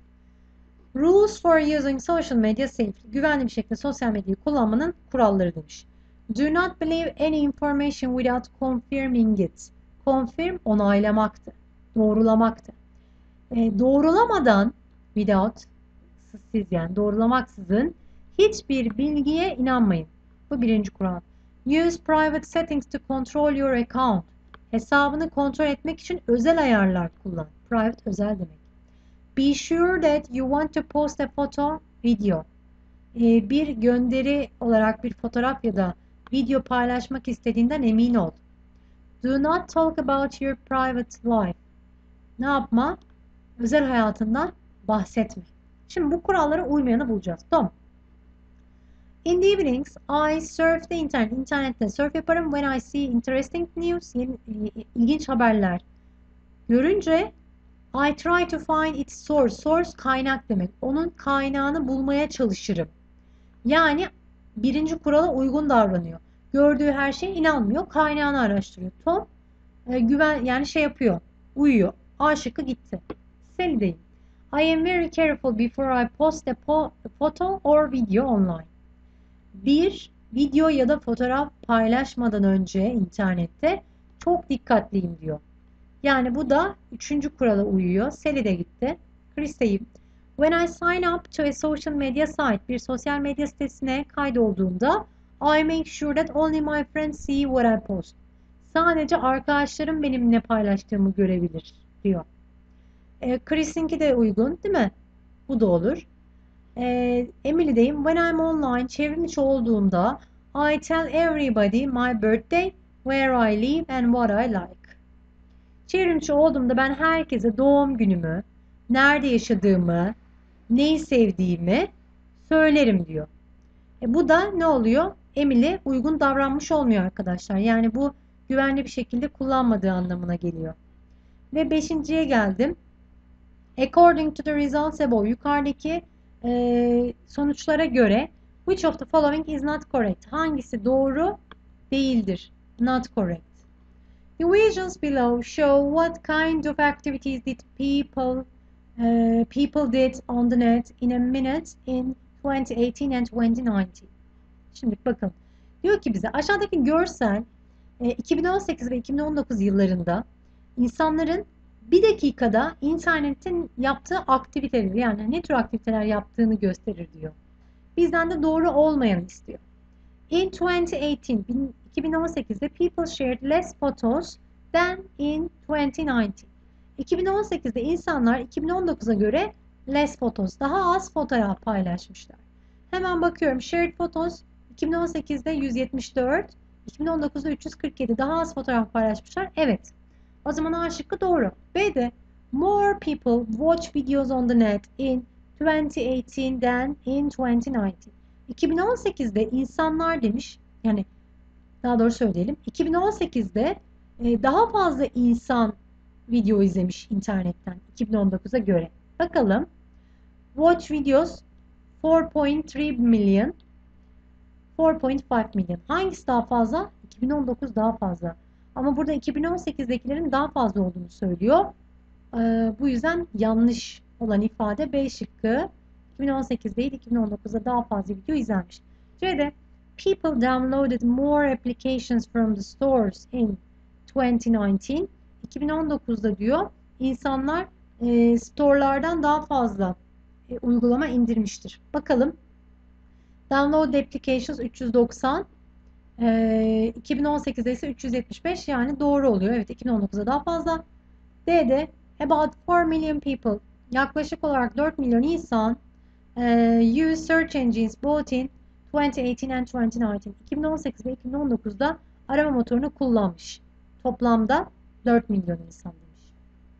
Rules for using social media safely. Güvenli bir şekilde sosyal medyayı kullanmanın kuralları demiş. Do not believe any information without confirming it. Confirm onaylamaktı. Doğrulamaktı. E, doğrulamadan without siz yani doğrulamaksızın hiçbir bilgiye inanmayın. Bu birinci kural. Use private settings to control your account. Hesabını kontrol etmek için özel ayarlar kullan. Private özel demek. Be sure that you want to post a photo, video. E, bir gönderi olarak bir fotoğraf ya da video paylaşmak istediğinden emin ol. Do not talk about your private life. Ne yapma? Özel hayatından bahsetme. Şimdi bu kurallara uymayanı bulacağız. Tom. In the evenings, I surf the internet. İnternette surf yaparım. When I see interesting news, yeni, ilginç haberler görünce, I try to find its source. Source kaynak demek. Onun kaynağını bulmaya çalışırım. Yani birinci kurala uygun davranıyor. Gördüğü her şeye inanmıyor. Kaynağını araştırıyor. Tom e, güven yani şey yapıyor. Uyuyor. A şıkkı gitti. Sally'deyim. I am very careful before I post a, po a photo or video online. Bir video ya da fotoğraf paylaşmadan önce internette çok dikkatliyim diyor. Yani bu da üçüncü kurala uyuyor. Sally de gitti. Chris'teyim. When I sign up to a social media site, bir sosyal medya sitesine kaydolduğumda, I make sure that only my friends see what I post. Sadece arkadaşlarım benimle paylaştığımı görebilir diyor. E, Chris'inki de uygun değil mi? Bu da olur. E, Emily'deyim. When I'm online, çevrim içi olduğumda I tell everybody my birthday, where I live and what I like. Çevrim içi olduğumda ben herkese doğum günümü, nerede yaşadığımı, neyi sevdiğimi söylerim diyor. E bu da ne oluyor? Emily uygun davranmış olmuyor arkadaşlar. Yani bu güvenli bir şekilde kullanmadığı anlamına geliyor. Ve beşinciye geldim. According to the results above, yukarıdaki e, sonuçlara göre which of the following is not correct? Hangisi doğru değildir? Not correct. The equations below show what kind of activities did people uh, people did on the net in a minute in twenty eighteen and twenty nineteen. Şimdi bakın. Diyor ki bize aşağıdaki görsel e, iki bin on sekiz ve iki bin on dokuz yıllarında insanların bir dakikada internetin yaptığı aktiviteleri, yani ne tür aktiviteler yaptığını gösterir diyor. Bizden de doğru olmayanı istiyor. In twenty eighteen, iki bin on sekizde people shared less photos than in twenty nineteen. iki bin on sekizde insanlar iki bin on dokuza göre less photos, daha az fotoğraf paylaşmışlar. Hemen bakıyorum. Shared photos iki bin on sekizde yüz yetmiş dört, iki bin on dokuzda üç yüz kırk yedi, daha az fotoğraf paylaşmışlar. Evet. O zaman A şıkkı doğru. B'de more people watch videos on the net in twenty eighteen than in twenty nineteen. iki bin on sekizde insanlar demiş, yani daha doğru söyleyelim. iki bin on sekizde e, daha fazla insan video izlemiş internetten iki bin on dokuza göre. Bakalım. Watch videos four point three million, four point five million. Hangisi daha fazla? iki bin on dokuz daha fazla. Ama burada iki bin on sekizdekilerin daha fazla olduğunu söylüyor. Ee, bu yüzden yanlış olan ifade B şıkkı. iki bin on sekiz değil, iki bin on dokuzda daha fazla video izlenmiş. C'de people downloaded more applications from the stores in twenty nineteen. iki bin on dokuzda diyor insanlar e, storelardan daha fazla e, uygulama indirmiştir. Bakalım. Download applications üç yüz doksan. E, iki bin on sekizde ise üç yüz yetmiş beş, yani doğru oluyor. Evet, iki bin on dokuzda daha fazla. D'de about four million people, yaklaşık olarak dört milyon insan e, use search engines both in twenty eighteen and twenty nineteen. iki bin on sekiz ve iki bin on dokuzda arama motorunu kullanmış. Toplamda dört milyon insan demiş.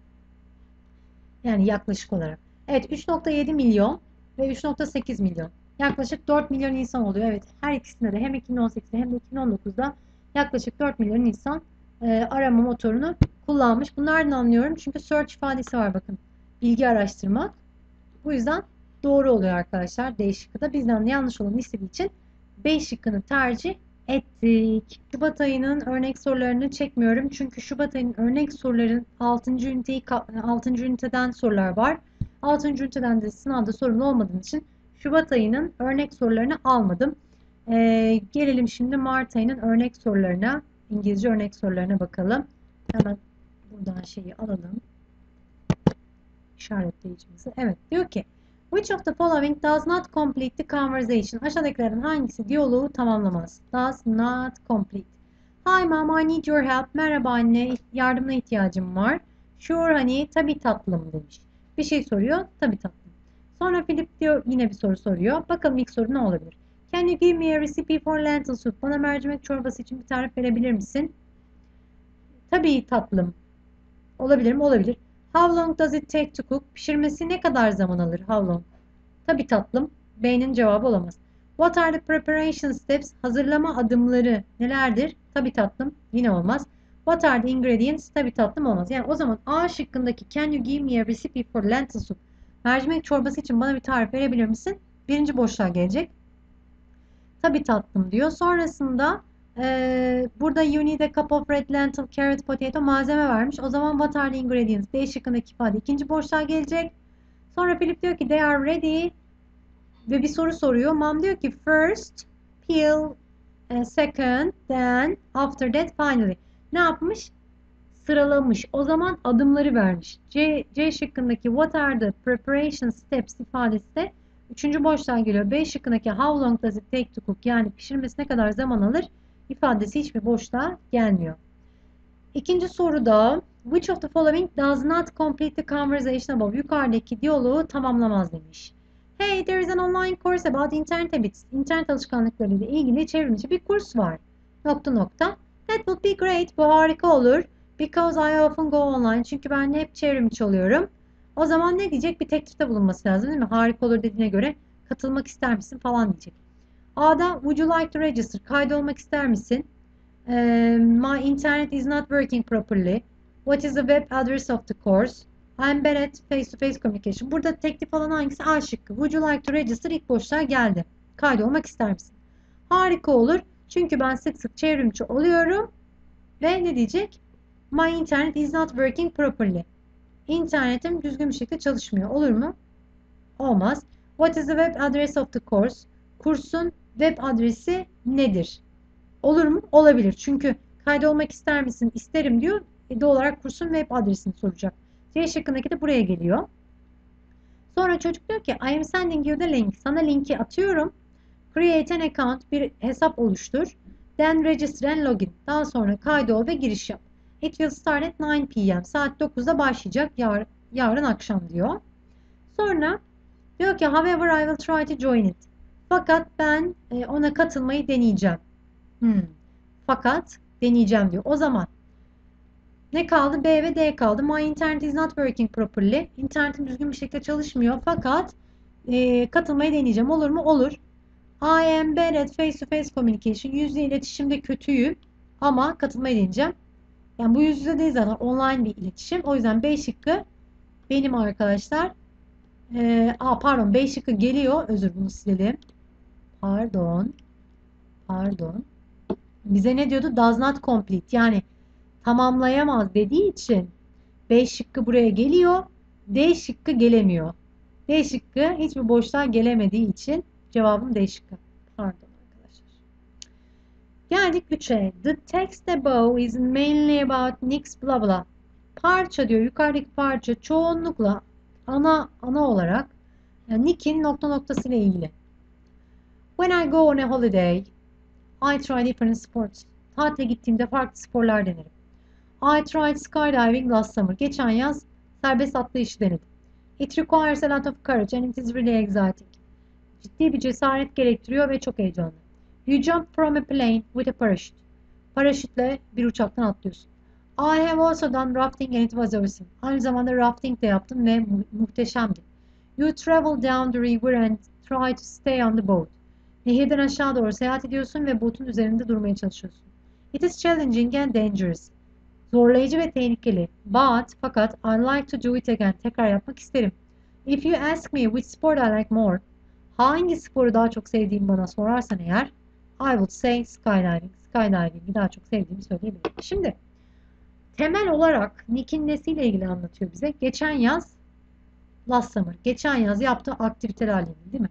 Yani yaklaşık olarak. Evet, üç nokta yedi milyon ve üç nokta sekiz milyon. Yaklaşık dört milyon insan oluyor. Evet, her ikisinde de hem iki bin on sekizde hem de iki bin on dokuzda yaklaşık dört milyon insan e, arama motorunu kullanmış. Bunlardan anlıyorum çünkü search ifadesi var bakın. Bilgi araştırmak. Bu yüzden doğru oluyor arkadaşlar. D şıkkı da bizden de yanlış olanı istediği için B şıkkını tercih ettik. Şubat ayının örnek sorularını çekmiyorum. Çünkü Şubat ayının örnek soruların altıncı üniteyi altıncı üniteden sorular var. altıncı üniteden de sınavda sorumlu olmadığım için Şubat ayının örnek sorularını almadım. Ee, gelelim şimdi Mart ayının örnek sorularına, İngilizce örnek sorularına bakalım. Hemen buradan şeyi alalım. İşaretleyicimizi. Evet, diyor ki which of the following does not complete the conversation? Aşağıdakilerin hangisi diyaloğu tamamlamaz? Does not complete. Hi mom, I need your help. Merhaba anne, yardımına ihtiyacım var. Sure honey, tabii tatlım demiş. Bir şey soruyor, tabii tatlım. Sonra Philip diyor, yine bir soru soruyor. Bakalım ilk soru ne olabilir? Can you give me a recipe for lentil soup? Bana mercimek çorbası için bir tarif verebilir misin? Tabii tatlım. Olabilir mi? Olabilir. How long does it take to cook? Pişirmesi ne kadar zaman alır? How long? Tabii tatlım. B'nin cevabı olamaz. What are the preparation steps? Hazırlama adımları nelerdir? Tabii tatlım. Yine olmaz. What are the ingredients? Tabii tatlım olmaz. Yani o zaman A şıkkındaki can you give me a recipe for lentil soup? Mercimek çorbası için bana bir tarif verebilir misin? Birinci boşluğa gelecek. Tabii tatlım diyor. Sonrasında Ee, burada you need a cup of red lentil, carrot, potato malzeme vermiş. O zaman what are the ingredients? D şıkkındaki ifade ikinci boşluğa gelecek. Sonra Philip diyor ki they are ready ve bir soru soruyor. Mom diyor ki first, peel, uh, second, then, after that, finally. Ne yapmış? Sıralamış. O zaman adımları vermiş. C, C şıkkındaki what are the preparation steps ifadesi de üçüncü boşluğa geliyor. B şıkkındaki how long does it take to cook, yani pişirmesi ne kadar zaman alır ifadesi hiçbir boşluğa gelmiyor. İkinci soruda which of the following does not complete the conversation above? Yukarıdaki diyaloğu tamamlamaz demiş. Hey, there is an online course about internet habits. İnternet alışkanlıkları ile ilgili çevrimiçi bir kurs var. Nokta nokta. That would be great. Bu harika olur. Because I often go online. Çünkü ben hep çevrimiçi oluyorum. O zaman ne diyecek? Bir teklifte bulunması lazım değil mi? Harika olur dediğine göre katılmak ister misin falan diyecek. A'da would you like to register? Kaydolmak ister misin? Uh, my internet is not working properly. What is the web address of the course? I'm bad at face-to-face communication. Burada teklif olan hangisi? A şıkkı. Would you like to register? İlk boşluğa geldi. Kaydolmak ister misin? Harika olur. Çünkü ben sık sık çevrimiçi oluyorum. Ve ne diyecek? My internet is not working properly. İnternetim düzgün bir şekilde çalışmıyor. Olur mu? Olmaz. What is the web address of the course? Kursun web adresi nedir? Olur mu? Olabilir. Çünkü kaydolmak ister misin? İsterim diyor. E, doğal olarak kursun web adresini soracak. C şıkkındaki de buraya geliyor. Sonra çocuk diyor ki I am sending you the link. Sana linki atıyorum. Create an account. Bir hesap oluştur. Then register and login. Daha sonra kaydol ve giriş yap. It will start at nine p m Saat dokuzda başlayacak. Yar, yarın akşam diyor. Sonra diyor ki however I will try to join it. Fakat ben e, ona katılmayı deneyeceğim. Hmm. Fakat deneyeceğim diyor. O zaman ne kaldı? B ve D kaldı. My internet is not working properly. İnternetim düzgün bir şekilde çalışmıyor. Fakat e, katılmayı deneyeceğim. Olur mu? Olur. I am bad at face to face communication. Yüz yüze iletişimde kötüyüm. Ama katılmayı deneyeceğim. Yani bu yüz yüze değil zaten. Online bir iletişim. O yüzden B şıkkı benim arkadaşlar. E, aa, pardon. B şıkkı geliyor. Özür bunu silelim. Pardon. Pardon. Bize ne diyordu? Does not complete. Yani tamamlayamaz dediği için B şıkkı buraya geliyor. D şıkkı gelemiyor. D şıkkı hiçbir boşluğa gelemediği için cevabım D şıkkı. Pardon arkadaşlar. Geldik üçe. The text above is mainly about Nick's blah blah. Parça diyor. Yukarıdaki parça çoğunlukla ana ana olarak yani Nick'in nokta noktası ile ilgili. When I go on a holiday, I try different sports. Tatile gittiğimde farklı sporlar denerim. I tried skydiving last summer. Geçen yaz serbest atlayışı denedim. It requires a lot of courage and it is really exciting. Ciddi bir cesaret gerektiriyor ve çok heyecanlı. You jump from a plane with a parachute. Paraşütle bir uçaktan atlıyorsun. I have also done rafting and it was awesome. Aynı zamanda rafting de yaptım ve mu muhteşemdi. You travel down the river and try to stay on the boat. Nehirden aşağı doğru seyahat ediyorsun ve botun üzerinde durmaya çalışıyorsun. It is challenging and dangerous. Zorlayıcı ve tehlikeli. But, fakat I like to do it again. Tekrar yapmak isterim. If you ask me which sport I like more, hangi sporu daha çok sevdiğimi bana sorarsan eğer, I would say skydiving. Skydiving'i daha çok sevdiğimi söyleyebilirim. Şimdi, temel olarak Nick'in nesiyle ilgili anlatıyor bize? Geçen yaz, last summer, geçen yaz yaptığı aktivitelerle ilgili değil mi?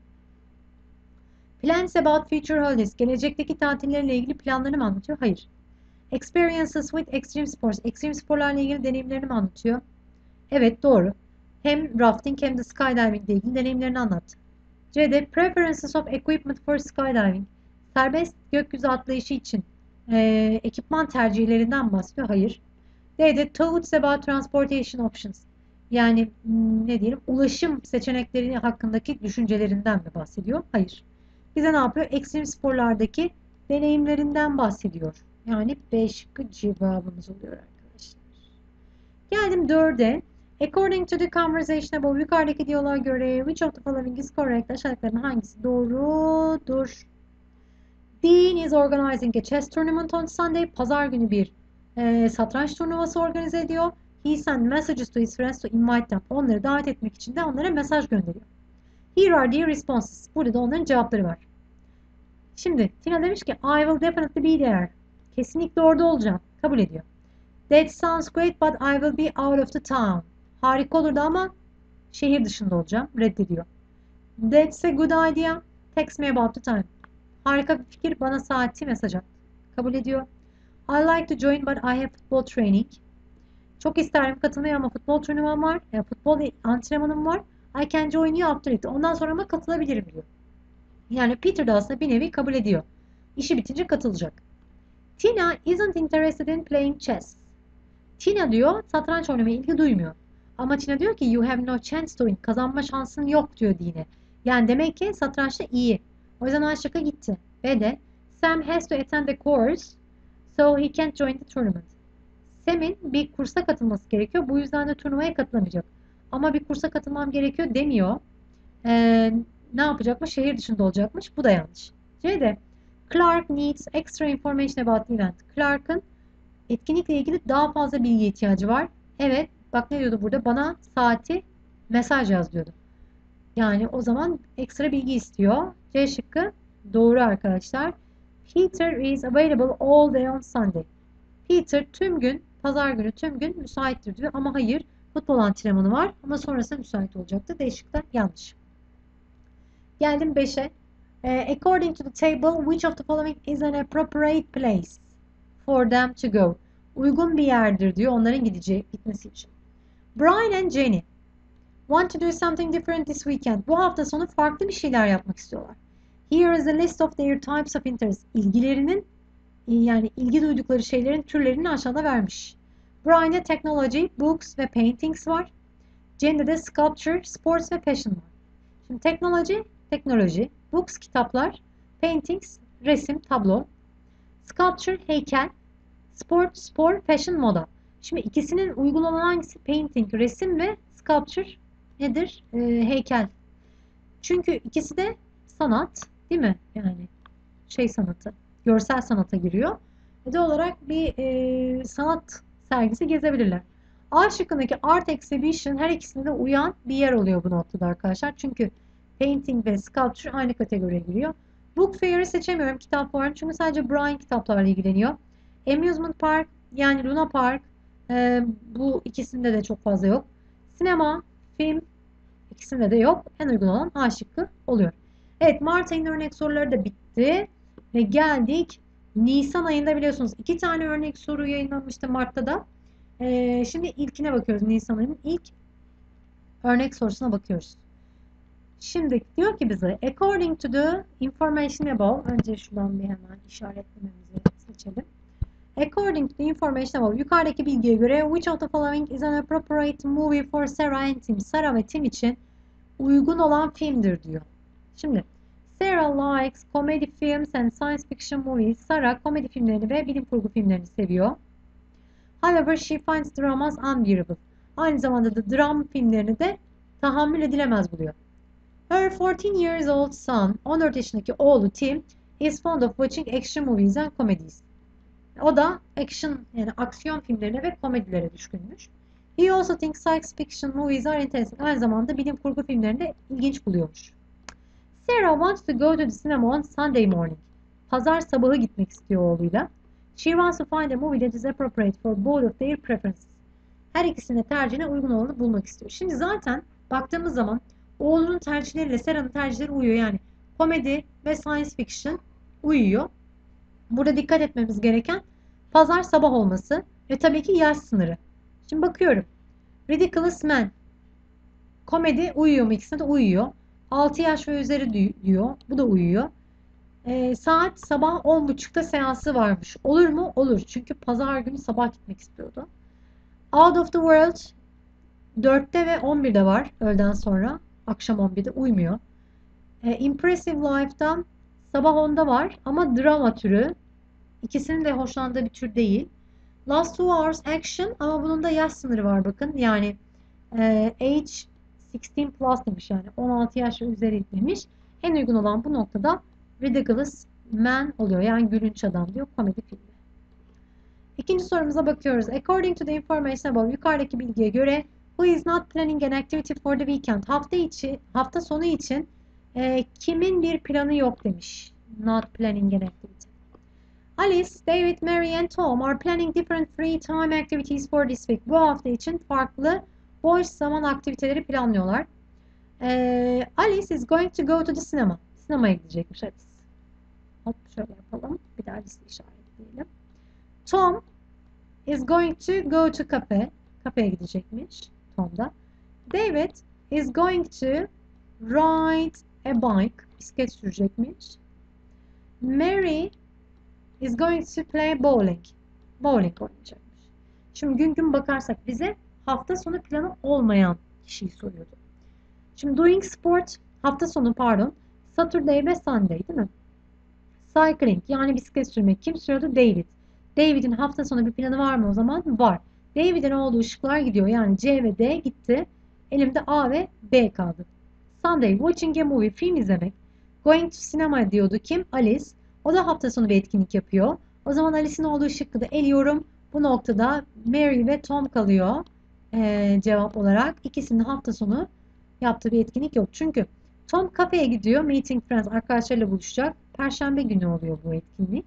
Plans about future holidays, gelecekteki tatillerle ilgili planlarını mı anlatıyor? Hayır. Experiences with extreme sports, extreme sporlarla ilgili deneyimlerini mi anlatıyor? Evet, doğru. Hem rafting hem de skydiving ile ilgili deneyimlerini anlattı. C'de preferences of equipment for skydiving, serbest gökyüzü atlayışı için e, ekipman tercihlerinden bahsediyor. Hayır. D'de thoughts about transportation options, yani ne diyelim ulaşım seçenekleri hakkındaki düşüncelerinden mi bahsediyor? Hayır. Bize ne yapıyor? Ekstrem sporlardaki deneyimlerinden bahsediyor. Yani B şıkkı cevabımız oluyor arkadaşlar. Geldim dörde. According to the conversation above, yukarıdaki diyaloğa göre which of the following is correct? Aşağıdakilerin hangisi doğrudur? Dean is organizing a chess tournament on Sunday. Pazar günü bir e, satranç turnuvası organize ediyor. He sent messages to his friends to invite them. Onları davet etmek için de onlara mesaj gönderiyor. Here are the responses. Burada da onların cevapları var. Şimdi Tina demiş ki I will definitely be there. Kesinlikle orada olacağım. Kabul ediyor. That sounds great but I will be out of the town. Harika olurdu ama şehir dışında olacağım. Reddediyor. That's a good idea. Text me about the time. Harika bir fikir. Bana saati mesaj at. Kabul ediyor. I like to join but I have football training. Çok isterim katılmayı ama futbol turnuvam var. Yani futbol antrenmanım var. I can join you after it. Ondan sonra ama katılabilirim diyor. Yani Peter de aslında bir nevi kabul ediyor. İşi bitince katılacak. Tina isn't interested in playing chess. Tina diyor satranç oynamaya ilgi duymuyor. Ama Tina diyor ki you have no chance to win. Kazanma şansın yok diyor Dine. Yani demek ki satrançta iyi. O yüzden A şıkkı gitti. Ve de Sam has to attend the course so he can't join the tournament. Sam'in bir kursa katılması gerekiyor. Bu yüzden de turnuvaya katılamayacak. Ama bir kursa katılmam gerekiyor demiyor. Ee, ne yapacakmış? Şehir dışında olacakmış. Bu da yanlış. C'de Clark needs extra information about the event. Clark'ın etkinlikle ilgili daha fazla bilgi ihtiyacı var. Evet, bak ne diyordu burada? Bana saati mesaj yaz diyordu. Yani o zaman ekstra bilgi istiyor. C şıkkı doğru arkadaşlar. Peter is available all day on Sunday. Peter tüm gün, pazar günü tüm gün müsaittir diyor. Ama hayır, futbol antrenmanı var ama sonrasında müsait olacaktı. D şıkkı yanlış. Geldim beşe. According to the table, which of the following is an appropriate place for them to go? Uygun bir yerdir diyor onların gideceği, gitmesi için. Brian and Jenny want to do something different this weekend. Bu hafta sonu farklı bir şeyler yapmak istiyorlar. Here is a list of their types of interest. İlgilerinin, yani ilgi duydukları şeylerin türlerini aşağıda vermiş. Brian'de technology, books ve paintings var. Jenny'de de sculpture, sports ve fashion var. Şimdi teknoloji, teknoloji, books, kitaplar, paintings, resim, tablo, sculpture, heykel, sport, spor, fashion, moda. Şimdi ikisinin uygun olan hangisi? Painting, resim ve sculpture nedir? Ee, heykel. Çünkü ikisi de sanat, değil mi? Yani şey sanatı, görsel sanata giriyor. Doğal olarak bir e, sanat sergisi gezebilirler. A şıkkındaki Art Exhibition her ikisine de uyan bir yer oluyor bu noktada arkadaşlar. Çünkü painting ve sculpture aynı kategoriye giriyor. Book Fair'ı seçemiyorum kitap fuarını çünkü sadece Brian kitaplarla ilgileniyor. Amusement Park yani Luna Park e, bu ikisinde de çok fazla yok. Sinema, film ikisinde de yok. En uygun olan A şıkkı oluyor. Evet, Mart ayının örnek soruları da bitti. Ve geldik Nisan ayında biliyorsunuz iki tane örnek soru yayınlanmıştı Mart'ta da. Ee, şimdi ilkine bakıyoruz Nisan ayının ilk örnek sorusuna bakıyoruz. Şimdi diyor ki bize according to the information above önce şuradan bir hemen işaretlememizi seçelim. According to the information above yukarıdaki bilgiye göre which of the following is an appropriate movie for Sarah and Tim? Sarah ve Tim için uygun olan filmdir diyor. Şimdi Sarah likes comedy films and science fiction movies. Sarah komedi filmlerini ve bilim kurgu filmlerini seviyor. However, she finds dramas unbearable. Aynı zamanda da dram filmlerini de tahammül edilemez buluyor. Her fourteen years old son, on dört yaşındaki oğlu Tim, is fond of watching action movies and comedies. O da action yani aksiyon filmlerine ve komedilere düşkünmüş. He also thinks science fiction movies are interesting. Aynı zamanda bilim kurgu filmlerini de ilginç buluyormuş. Sarah wants to go to the cinema on Sunday morning. Pazar sabahı gitmek istiyor oğluyla. She wants to find a movie that is appropriate for both of their preferences. Her ikisine tercihine uygun olanı bulmak istiyor. Şimdi zaten baktığımız zaman oğlunun tercihleriyle Sarah'nın tercihleri uyuyor. Yani komedi ve science fiction uyuyor. Burada dikkat etmemiz gereken pazar sabah olması ve tabii ki yaş sınırı. Şimdi bakıyorum. Ridiculous Man. Komedi uyuyor mu? İkisine de uyuyor. altı yaş ve üzeri diyor. Bu da uyuyor. Ee, saat sabah on buçukta seansı varmış. Olur mu? Olur. Çünkü pazar günü sabah gitmek istiyordu. Out of the World dörtte ve on birde var. Öğleden sonra. Akşam on birde uymuyor. Ee, Impressive Life'dan sabah onda var. Ama drama türü. İkisinin de hoşlandığı bir tür değil. Last two hours action ama bunun da yaş sınırı var bakın. Yani e, age sixteen plus demiş yani on altı yaş ve üzeri demiş. En uygun olan bu noktada Ridiculous Man oluyor. Yani gülünç adam diyor komedi filmi. İkinci sorumuza bakıyoruz. According to the information above yukarıdaki bilgiye göre who is not planning an activity for the weekend? Hafta içi, hafta sonu için e, kimin bir planı yok demiş. Not planning an activity. Alice, David, Mary and Tom are planning different free time activities for this week. Bu hafta için farklı boş zaman aktiviteleri planlıyorlar. Ee, Alice is going to go to the cinema. Sinemaya gidecekmiş Alice. Hop şöyle yapalım. Bir daha liste işaretleyelim. Tom is going to go to cafe. Kafeye gidecekmiş. Tom da. David is going to ride a bike. Bisiklet sürecekmiş. Mary is going to play bowling. Bowling oynayacakmış. Şimdi gün gün bakarsak bize hafta sonu planı olmayan kişiyi soruyordu. Şimdi doing sport hafta sonu pardon Saturday ve Sunday değil mi? Cycling yani bisiklet sürmek kim sürüyordu? David. David'in hafta sonu bir planı var mı o zaman? Var. David'in olduğu ışıklar gidiyor. Yani C ve D gitti. Elimde A ve B kaldı. Sunday watching a movie film izlemek. Going to cinema diyordu kim? Alice. O da hafta sonu bir etkinlik yapıyor. O zaman Alice'in olduğu şıkkı da eliyorum. Bu noktada Mary ve Tom kalıyor. Ee, cevap olarak. İkisinin hafta sonu yaptığı bir etkinlik yok. Çünkü Tom kafeye gidiyor. Meeting friends arkadaşlarıyla buluşacak. Perşembe günü oluyor bu etkinlik.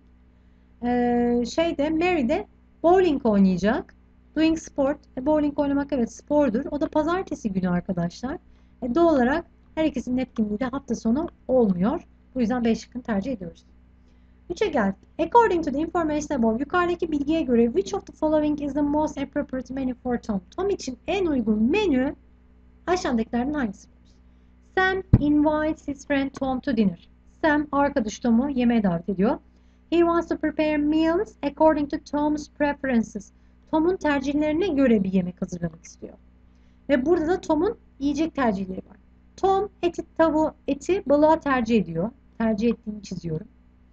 Ee, şeyde Mary de bowling oynayacak. Doing sport. E, bowling oynamak evet spordur. O da pazartesi günü arkadaşlar. E, doğal olarak her ikisinin etkinliği de hafta sonu olmuyor. Bu yüzden B şıkkını tercih ediyoruz. üçe geldik. According to the information above, yukarıdaki bilgiye göre which of the following is the most appropriate menu for Tom? Tom için en uygun menü aşağıdakilerden hangisi? Sam invites his friend Tom to dinner. Sam arkadaş Tom'u yemeğe davet ediyor. He wants to prepare meals according to Tom's preferences. Tom'un tercihlerine göre bir yemek hazırlamak istiyor. Ve burada da Tom'un yiyecek tercihleri var. Tom eti, tavuğu, eti balığa tercih ediyor. Tercih ettiğini çiziyorum.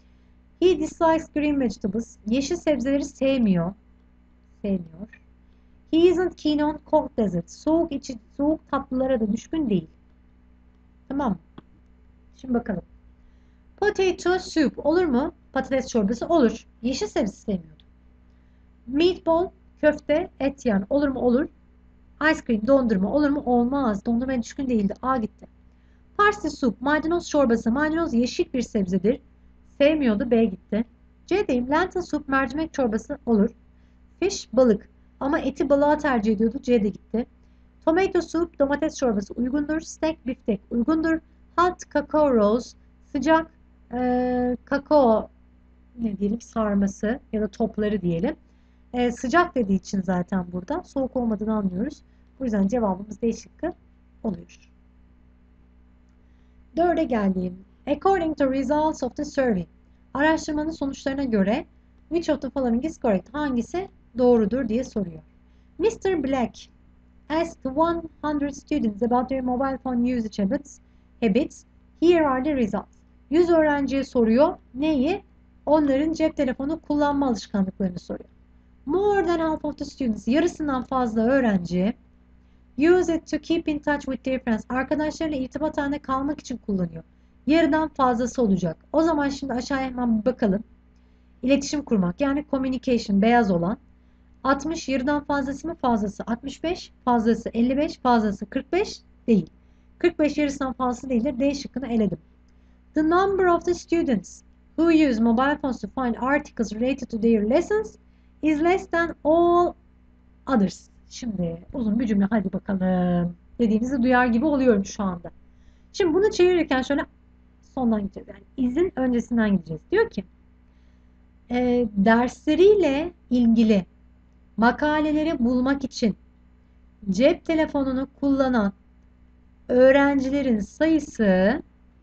He dislikes green vegetables. Yeşil sebzeleri sevmiyor. Sevmiyor. He isn't keen on cold desserts. Soğuk içi, soğuk tatlılara da düşkün değil. Tamam mı? Şimdi bakalım. Potato soup olur mu? Patates çorbası olur. Yeşil sebze sevmiyordu. Meatball, köfte, et yani olur mu? Olur. Ice cream, dondurma olur mu? Olmaz. Dondurmaya düşkün değildi. A gitti. Parsley soup, maydanoz çorbası. Maydanoz yeşil bir sebzedir. Sevmiyordu. B gitti. C'deyim. Lentil soup, mercimek çorbası olur. Fish, balık. Ama eti balığa tercih ediyordu. C de gitti. Tomato soup, domates çorbası uygundur. Steak, biftek uygundur. Hot cacao rolls, sıcak e, kakao ne diyelim sarması ya da topları diyelim. E, sıcak dediği için zaten burada soğuk olmadığını anlıyoruz. Bu yüzden cevabımız D şıkkı oluyor. Dörde geldiğim. According to results of the survey. Araştırmanın sonuçlarına göre which of the following is correct? Hangisi doğrudur diye soruyor. mister Black asked one hundred students about their mobile phone usage habits. habits. Here are the results. yüz öğrenciye soruyor. Neyi? Onların cep telefonu kullanma alışkanlıklarını soruyor. More than half of the students, yarısından fazla öğrenci use it to keep in touch with their friends. Arkadaşlarıyla irtibat halinde kalmak için kullanıyor. Yarıdan fazlası olacak. O zaman şimdi aşağıya hemen bir bakalım. İletişim kurmak yani communication beyaz olan. altmış yarıdan fazlası mı? Fazlası. altmış beş fazlası. elli beş fazlası. kırk beş değil. kırk beş yarısından fazlası değildir. D şıkkını eledim. The number of the students who use mobile phones to find articles related to their lessons is less than all others. Şimdi uzun bir cümle hadi bakalım. Dediğinizi duyar gibi oluyorum şu anda. Şimdi bunu çevirirken şöyle sondan gideceğiz. Yani izin öncesinden gideceğiz. Diyor ki e, dersleriyle ilgili makaleleri bulmak için cep telefonunu kullanan öğrencilerin sayısı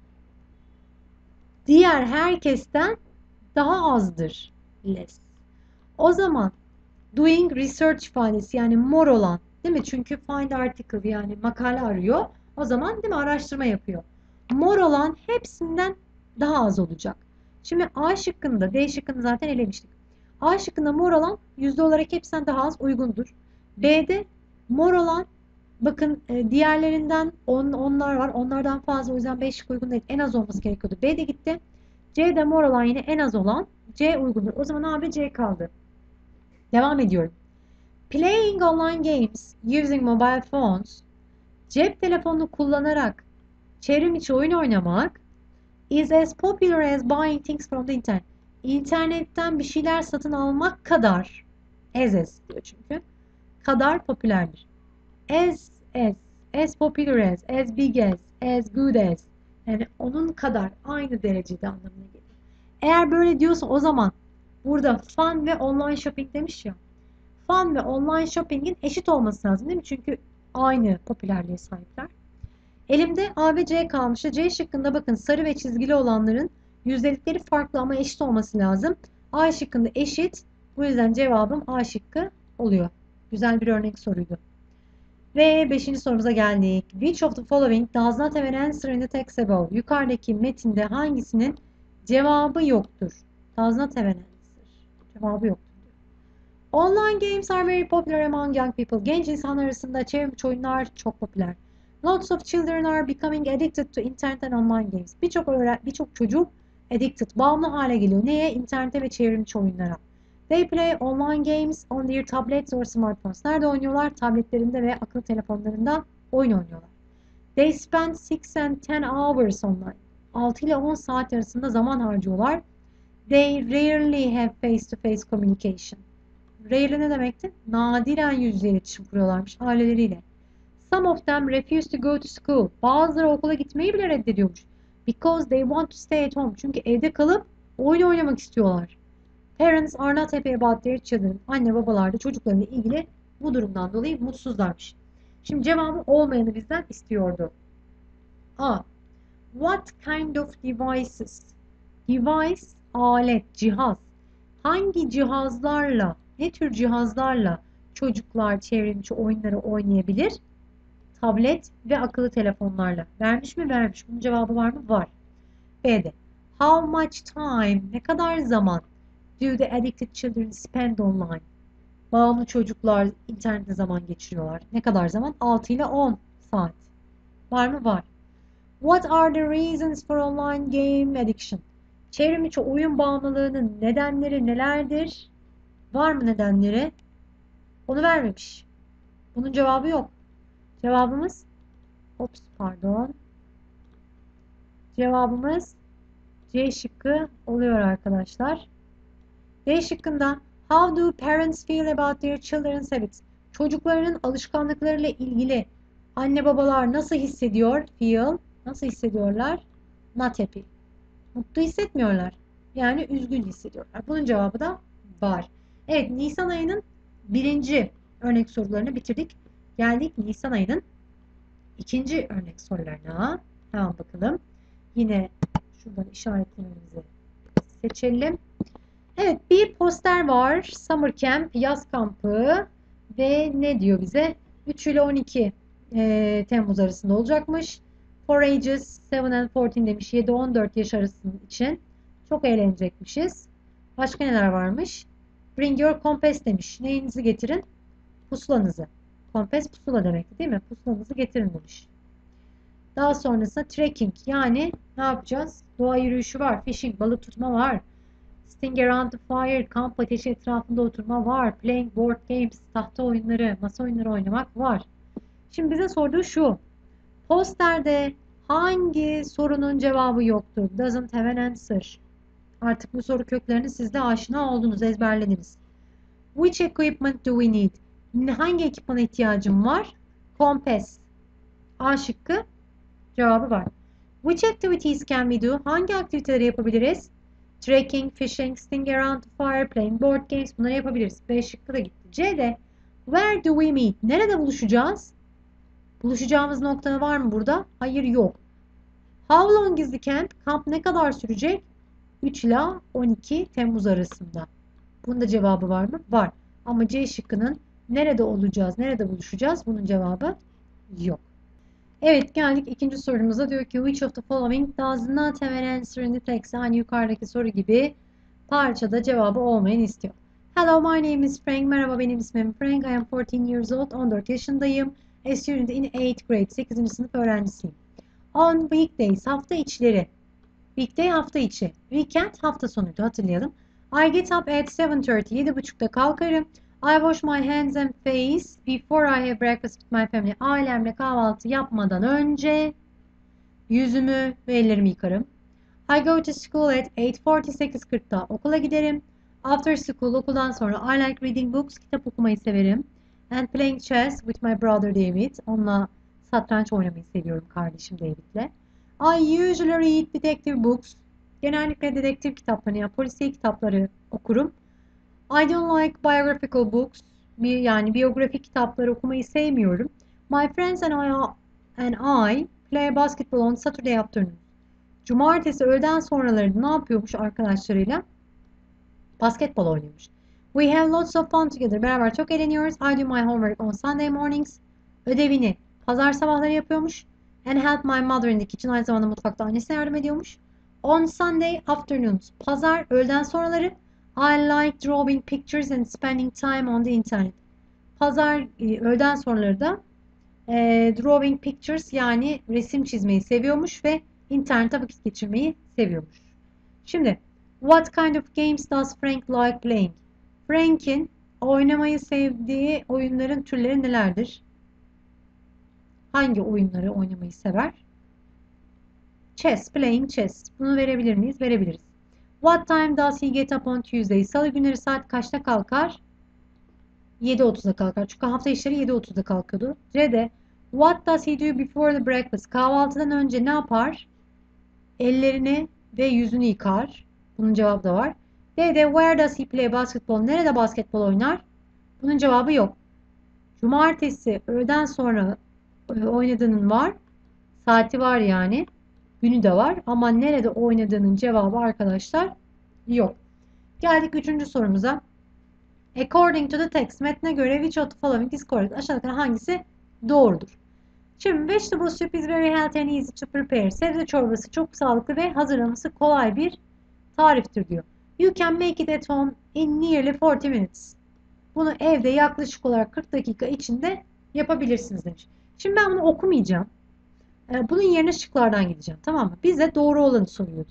diğer herkesten daha azdır. Less. O zaman doing research ifadesi yani more olan değil mi? Çünkü find article yani makale arıyor. O zaman değil mi? Araştırma yapıyor. More olan hepsinden daha az olacak. Şimdi A şıkkında, D şıkkını zaten elemiştik. A şıkkında more olan yüzde olarak hepsinden daha az uygundur. B'de more olan bakın diğerlerinden on, onlar var. Onlardan fazla o yüzden B şıkkı uygun değil. En az olması gerekiyordu. B de gitti. C'de more olan yine en az olan C uygundur. O zaman A ve C kaldı. Devam ediyorum. Playing online games using mobile phones, cep telefonunu kullanarak çevrim içi oyun oynamak is as popular as buying things from the internet. İnternetten bir şeyler satın almak kadar as as diyor çünkü kadar popülerdir. As as, as popular as, as big as, as good as yani onun kadar aynı derecede anlamına gelir. Eğer böyle diyorsa o zaman burada fun ve online shopping demiş ya. Fun ve online shopping'in eşit olması lazım değil mi? Çünkü aynı popülerliğe sahipler. Elimde A ve C kalmıştı. C şıkkında bakın sarı ve çizgili olanların yüzdelikleri farklı ama eşit olması lazım. A şıkkında eşit. Bu yüzden cevabım A şıkkı oluyor. Güzel bir örnek soruydu. Ve beşinci sorumuza geldik. Which of the following does not have an answer in the text above? Yukarıdaki metinde hangisinin cevabı yoktur? Does not have an answer. Cevabı yoktur. Online games are very popular among young people. Genç insanlar arasında çevrimiçi oyunlar çok popüler. Lots of children are becoming addicted to internet and online games. Birçok birçok çocuk addicted, bağımlı hale geliyor. Neye? İnternete ve çevrimiçi oyunlara. They play online games on their tablets or smartphones. Nerede oynuyorlar? Tabletlerinde ve akıllı telefonlarında oyun oynuyorlar. They spend six and ten hours online. altı ile on saat arasında zaman harcıyorlar. They rarely have face-to-face communication. Rarely ne demekti? Nadiren yüz yüze iletişim kuruyorlarmış aileleriyle. Some of them refuse to go to school. Bazıları okula gitmeyi bile reddediyormuş. Because they want to stay at home. Çünkü evde kalıp oyun oynamak istiyorlar. Parents are not happy about their children. Anne babalar da çocuklarıyla ilgili bu durumdan dolayı mutsuzlarmış. Şimdi cevabı olmayanı bizden istiyordu. A. What kind of devices? Device, alet, cihaz. Hangi cihazlarla, ne tür cihazlarla çocuklar çevrimiçi oyunları oynayabilir? Tablet ve akıllı telefonlarla. Vermiş mi? Vermiş. Bunun cevabı var mı? Var. B'de. How much time? Ne kadar zaman do the addicted children spend online? Bağımlı çocuklar internette zaman geçiriyorlar. Ne kadar zaman? altı ile on saat. Var mı? Var. What are the reasons for online game addiction? Çevrimiçi oyun bağımlılığının nedenleri nelerdir? Var mı nedenleri? Onu vermemiş. Bunun cevabı yok. Cevabımız ops pardon. Cevabımız C şıkkı oluyor arkadaşlar. D şıkkında how do parents feel about their children's habits? Çocuklarının alışkanlıklarıyla ilgili anne babalar nasıl hissediyor? Feel. Nasıl hissediyorlar? Not happy. Mutlu hissetmiyorlar. Yani üzgün hissediyorlar. Bunun cevabı da var. Evet, Nisan ayının birinci örnek sorularını bitirdik. Geldik Nisan ayının ikinci örnek sorularına. Hemen bakalım. Yine şuradan işaretlememizi seçelim. Evet, bir poster var. Summer Camp, yaz kampı ve ne diyor bize? üç ile on iki e, Temmuz arasında olacakmış. For ages seven and fourteen demiş. yedi on dört yaş arası için. Çok eğlenecekmişiz. Başka neler varmış? Bring your compass demiş. Neyinizi getirin? Pusulanızı. Compass pusula demekti değil mi? Pusulanızı getirin demiş. Daha sonrasında trekking, yani ne yapacağız? Doğa yürüyüşü var. Fishing, balık tutma var. Sitting around the fire, kamp ateşi etrafında oturma var. Playing board games, tahta oyunları, masa oyunları oynamak var. Şimdi bize sorduğu şu. Posterde hangi sorunun cevabı yoktur? Doesn't have an answer. Artık bu soru köklerini siz de aşina oldunuz, ezberlediniz. Which equipment do we need? Hangi ekipmana ihtiyacım var? Compass. A şıkkı cevabı var. Which activities can we do? Hangi aktiviteleri yapabiliriz? Trekking, fishing, sitting around the fire, playing board games, bunları yapabiliriz. B şıkkı da gitti. C'de where do we meet? Nerede buluşacağız? Buluşacağımız nokta var mı burada? Hayır, yok. How long is the camp? Kamp ne kadar sürecek? üç ila on iki Temmuz arasında. Bunun da cevabı var mı? Var. Ama C şıkkının nerede olacağız, nerede buluşacağız? Bunun cevabı yok. Evet, geldik ikinci sorumuza. Diyor ki which of the following does not have an answer in the text? Hani yukarıdaki soru gibi parçada cevabı olmayan istiyor. Hello, my name is Frank. Merhaba, benim ismim Frank. I am fourteen years old. on dört yaşındayım. A student in eighth grade. sekizinci sınıf öğrencisiyim. On weekdays, hafta içleri. Weekday hafta içi. Weekend hafta sonuydu, hatırlayalım. I get up at seven thirty. yedi buçukta kalkarım. I wash my hands and face before I have breakfast with my family. Ailemle kahvaltı yapmadan önce yüzümü ve ellerimi yıkarım. I go to school at eight forty. sekiz kırkta okula giderim. After school, okuldan sonra I like reading books. Kitap okumayı severim. And playing chess with my brother David. Onunla satranç oynamayı seviyorum, kardeşim David'le. I usually read detective books. Genellikle dedektif kitaplarını, yani polisiye kitapları okurum. I don't like biographical books. Yani biyografik kitapları okumayı sevmiyorum. My friends and I, and I play basketball on Saturday afternoon. Cumartesi öğleden sonraları ne yapıyormuş arkadaşlarıyla? Basketbol oynuyormuş. We have lots of fun together. Beraber çok eğleniyoruz. I do my homework on Sunday mornings. Ödevini pazar sabahları yapıyormuş. And help my mother in the kitchen. Aynı zamanda mutfakta annesine yardım ediyormuş. On Sunday afternoons. Pazar öğleden sonraları. I like drawing pictures and spending time on the internet. Pazar e, öğleden sonraları da e, drawing pictures yani resim çizmeyi seviyormuş ve internette vakit geçirmeyi seviyormuş. Şimdi what kind of games does Frank like playing? Frank'in oynamayı sevdiği oyunların türleri nelerdir? Hangi oyunları oynamayı sever? Chess, playing chess. Bunu verebilir miyiz? Verebiliriz. What time does he get up on Tuesday? Salı günleri saat kaçta kalkar? yedi otuzda kalkar. Çünkü hafta işleri yedi otuzda kalkıyordu. C'de what does he do before the breakfast? Kahvaltıdan önce ne yapar? Ellerini ve yüzünü yıkar. Bunun cevabı da var. D'de where does he play basketball? Nerede basketbol oynar? Bunun cevabı yok. Cumartesi öğleden sonra oynadığının var. Saati var yani. Günü de var. Ama nerede oynadığının cevabı arkadaşlar yok. Geldik üçüncü sorumuza. According to the text, metne göre which of the following is correct? Aşağıdaki hangisi doğrudur? Şimdi vegetable soup is very healthy and easy to prepare. Sebze çorbası çok sağlıklı ve hazırlaması kolay bir tariftir diyor. You can make it at home in nearly forty minutes. Bunu evde yaklaşık olarak kırk dakika içinde yapabilirsiniz demiş. Şimdi ben bunu okumayacağım. Bunun yerine şıklardan gideceğim. Tamam mı? Bize doğru olanı soruyordu.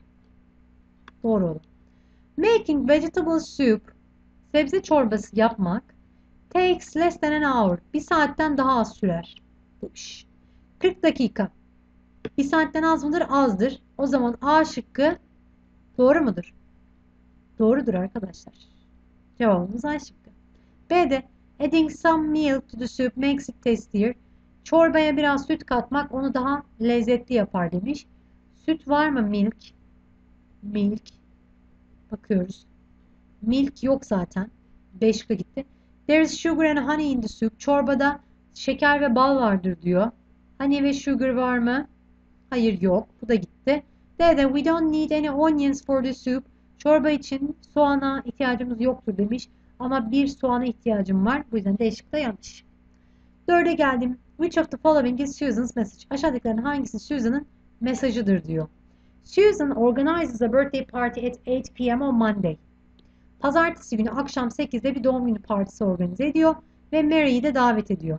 Doğru olan. Making vegetable soup, sebze çorbası yapmak, takes less than an hour. Bir saatten daha az sürer. Demiş. kırk dakika. Bir saatten az mıdır? Azdır. O zaman A şıkkı doğru mudur? Doğrudur arkadaşlar. Cevabımız A şıkkı. B'de adding some milk to the soup makes it tastier. Çorbaya biraz süt katmak onu daha lezzetli yapar demiş. Süt var mı milk? Milk. Bakıyoruz. Milk yok zaten. beş şıkkı gitti. There is sugar and honey in the soup. Çorbada şeker ve bal vardır diyor. Honey ve sugar var mı? Hayır yok. Bu da gitti. D'de we don't need any onions for the soup. Çorba için soğana ihtiyacımız yoktur demiş. Ama bir soğana ihtiyacım var. Bu yüzden D şıkkı da yanlış. Dörde geldim. Which of the following is Susan's message? Aşağıdakilerin hangisi Susan'ın mesajıdır diyor. Susan organizes a birthday party at eight p m on Monday. Pazartesi günü akşam sekizde bir doğum günü partisi organize ediyor ve Mary'i de davet ediyor.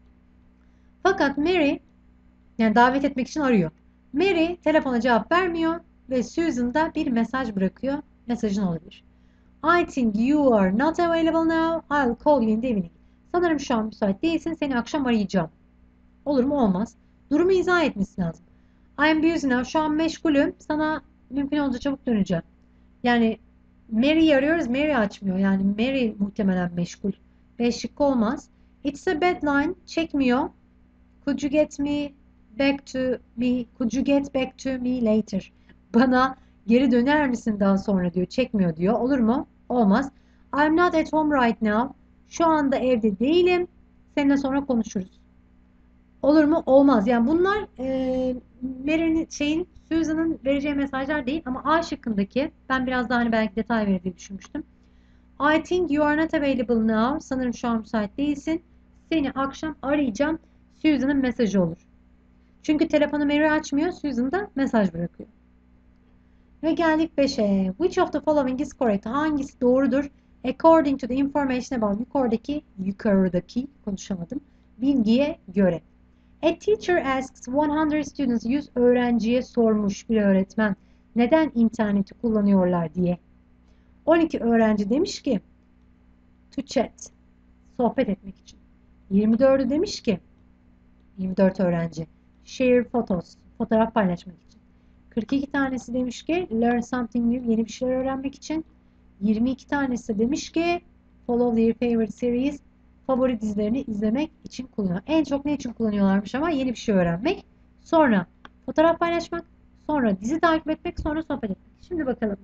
Fakat Mary, yani davet etmek için arıyor. Mary telefona cevap vermiyor ve Susan da bir mesaj bırakıyor. Mesajın olabilir. I think you are not available now. I'll call you in the evening. Sanırım şu an müsait değilsin. Seni akşam arayacağım. Olur mu? Olmaz. Durumu izah etmesi lazım. I am busy now. Şu an meşgulüm. Sana mümkün olduğunca çabuk döneceğim. Yani Mary'i arıyoruz. Mary açmıyor. Yani Mary muhtemelen meşgul. beş şıkkı olmaz. It's a bad line. Çekmiyor. Could you get me back to me? Could you get back to me later? Bana geri döner misin daha sonra diyor. Çekmiyor diyor. Olur mu? Olmaz. I'm not at home right now. Şu anda evde değilim. Seninle sonra konuşuruz. Olur mu? Olmaz. Yani bunlar e, Mary'nin şeyin Susan'ın vereceği mesajlar değil ama A şıkkındaki ben biraz daha hani belki detay verir diye düşünmüştüm. I think you are not available now. Sanırım şu an müsait değilsin. Seni akşam arayacağım. Susan'ın mesajı olur. Çünkü telefonu Mary açmıyor. Susan da mesaj bırakıyor. Ve geldik beşe. Which of the following is correct? Hangisi doğrudur? According to the information about yukarıdaki, yukarıdaki konuşamadım. Bilgiye göre. A teacher asks one hundred students, yüz öğrenciye sormuş bir öğretmen. Neden interneti kullanıyorlar diye. on iki öğrenci demiş ki to chat, sohbet etmek için. yirmi dördü demiş ki yirmi dört öğrenci share photos, fotoğraf paylaşmak için. kırk iki tanesi demiş ki learn something new, yeni bir şeyler öğrenmek için. yirmi iki tanesi demiş ki follow their favorite series, favori dizilerini izlemek için kullanıyor. En çok ne için kullanıyorlarmış ama yeni bir şey öğrenmek. Sonra fotoğraf paylaşmak, sonra dizi takip etmek, sonra sohbet etmek. Şimdi bakalım.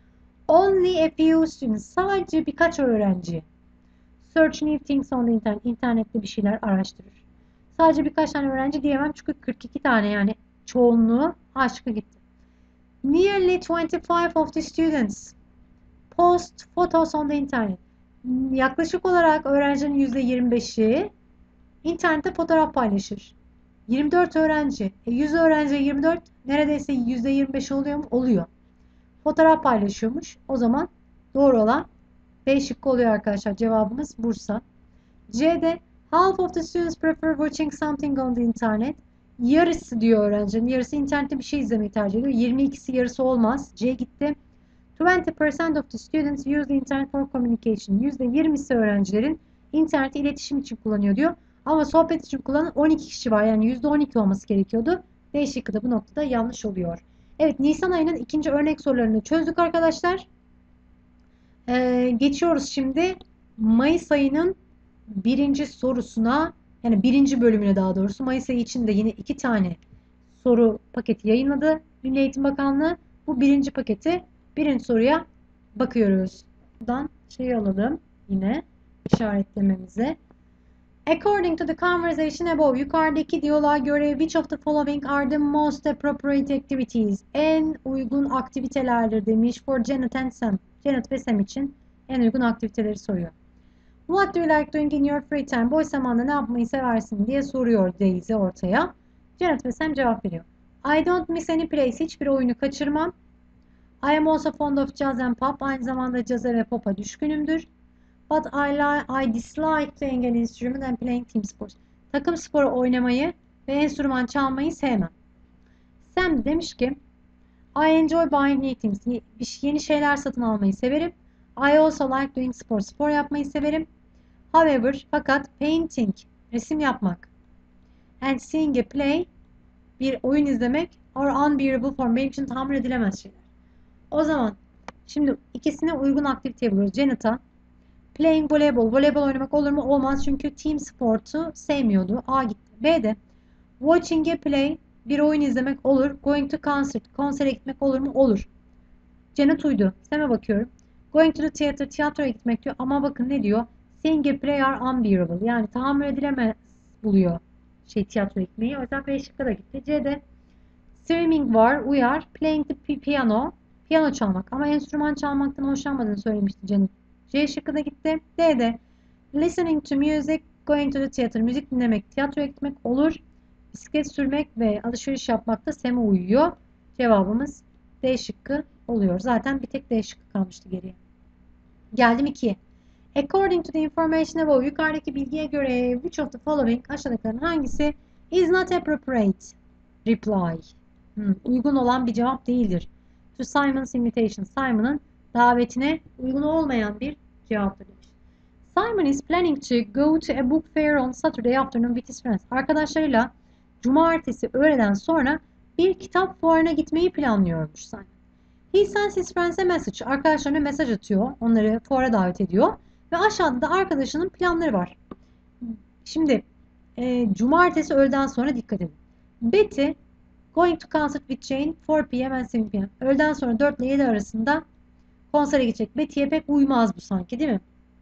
Only a few students, sadece birkaç öğrenci. Search new things on the internet, internette bir şeyler araştırır. Sadece birkaç tane öğrenci diyemem çünkü kırk iki tane yani çoğunluğu aşkı gitti. Nearly twenty-five of the students post photos on the internet. Yaklaşık olarak öğrencinin yüzde yirmi beşi internette fotoğraf paylaşır. yirmi dört öğrenci. E yüz öğrenciye yirmi dört neredeyse yüzde yirmi beş oluyor mu? Oluyor. Fotoğraf paylaşıyormuş. O zaman doğru olan B şıkkı oluyor arkadaşlar. Cevabımız Bursa. C'de half of the students prefer watching something on the internet. Yarısı diyor öğrencinin. Yarısı internette bir şey izlemeyi tercih ediyor. yirmi ikisi yarısı olmaz. C gitti. twenty percent of the students use the internet for communication. yüzde yirmisi öğrencilerin interneti iletişim için kullanıyor diyor. Ama sohbet için kullanan on iki kişi var. Yani yüzde on iki olması gerekiyordu. D şıkkı da bu noktada yanlış oluyor. Evet, Nisan ayının ikinci örnek sorularını çözdük arkadaşlar. Ee, geçiyoruz şimdi Mayıs ayının birinci sorusuna, yani birinci bölümüne daha doğrusu. Mayıs ayı içinde yine iki tane soru paketi yayınladı Milli Eğitim Bakanlığı. Bu birinci paketi, birinci soruya bakıyoruz. Buradan şey alalım yine işaretlememize. According to the conversation above, yukarıdaki diyaloğa göre which of the following are the most appropriate activities? En uygun aktivitelerdir demiş for Janet and Sam. Janet ve Sam için en uygun aktiviteleri soruyor. What do you like doing in your free time? Boş zamanda ne yapmayı seversin diye soruyor Daisy ortaya. Janet ve Sam cevap veriyor. I don't miss any plays. Hiçbir oyunu kaçırmam. I am also fond of jazz and pop. Aynı zamanda caza ve pop'a düşkünümdür. But I, like, I dislike playing an instrument and playing team sports. Takım sporu oynamayı ve enstrüman çalmayı sevmem. Sam demiş ki I enjoy buying new things. Yeni şeyler satın almayı severim. I also like doing sports. Spor yapmayı severim. However, fakat painting, resim yapmak and seeing a play, bir oyun izlemek are unbearable for me. Benim için tahammül edilemez şeyler. O zaman şimdi ikisine uygun aktivite buluyoruz. Janet'a playing voleybol. Voleybol oynamak olur mu? Olmaz. Çünkü team sportu sevmiyordu. A gitti. B'de watching a play, bir oyun izlemek olur. Going to concert, konsere gitmek olur mu? Olur. Janet uydu. Sam'e bakıyorum. Going to the theater, tiyatroya gitmek diyor. Ama bakın ne diyor? Seeing a play are unbearable. Yani tahammül edilemez buluyor şey tiyatroya gitmeyi. O yüzden B şıkkı da gitti. C'de swimming var. Uyar. Playing the piano. Piyano çalmak. Ama enstrüman çalmaktan hoşlanmadığını söylemişti Janet. C şıkkı da gitti. D'de listening to music, going to the theater. Müzik dinlemek, tiyatroya gitmek olur. Bisiklet sürmek ve alışveriş yapmak da Sam'e uyuyor. Cevabımız D şıkkı oluyor. Zaten bir tek D şıkkı kalmıştı geriye. Geldim ikiye. According to the information above, yukarıdaki bilgiye göre which of the following, aşağıdakilerin hangisi is not appropriate reply? Hmm, uygun olan bir cevap değildir. To Simon's invitation. Simon'ın davetine uygun olmayan bir cevaptır demiş. Simon is planning to go to a book fair on Saturday afternoon with his friends. Arkadaşlarıyla cumartesi öğleden sonra bir kitap fuarına gitmeyi planlıyormuş Simon. He sends his friends a message. Arkadaşlarına mesaj atıyor. Onları fuara davet ediyor. Ve aşağıda da arkadaşının planları var. Şimdi e, cumartesi öğleden sonra dikkat edin. Betty going to concert with Jane four p m and seven p m Öğleden sonra dört ile yedi arasında konsere gidecek. Betty'ye pek uymaz bu sanki, değil mi?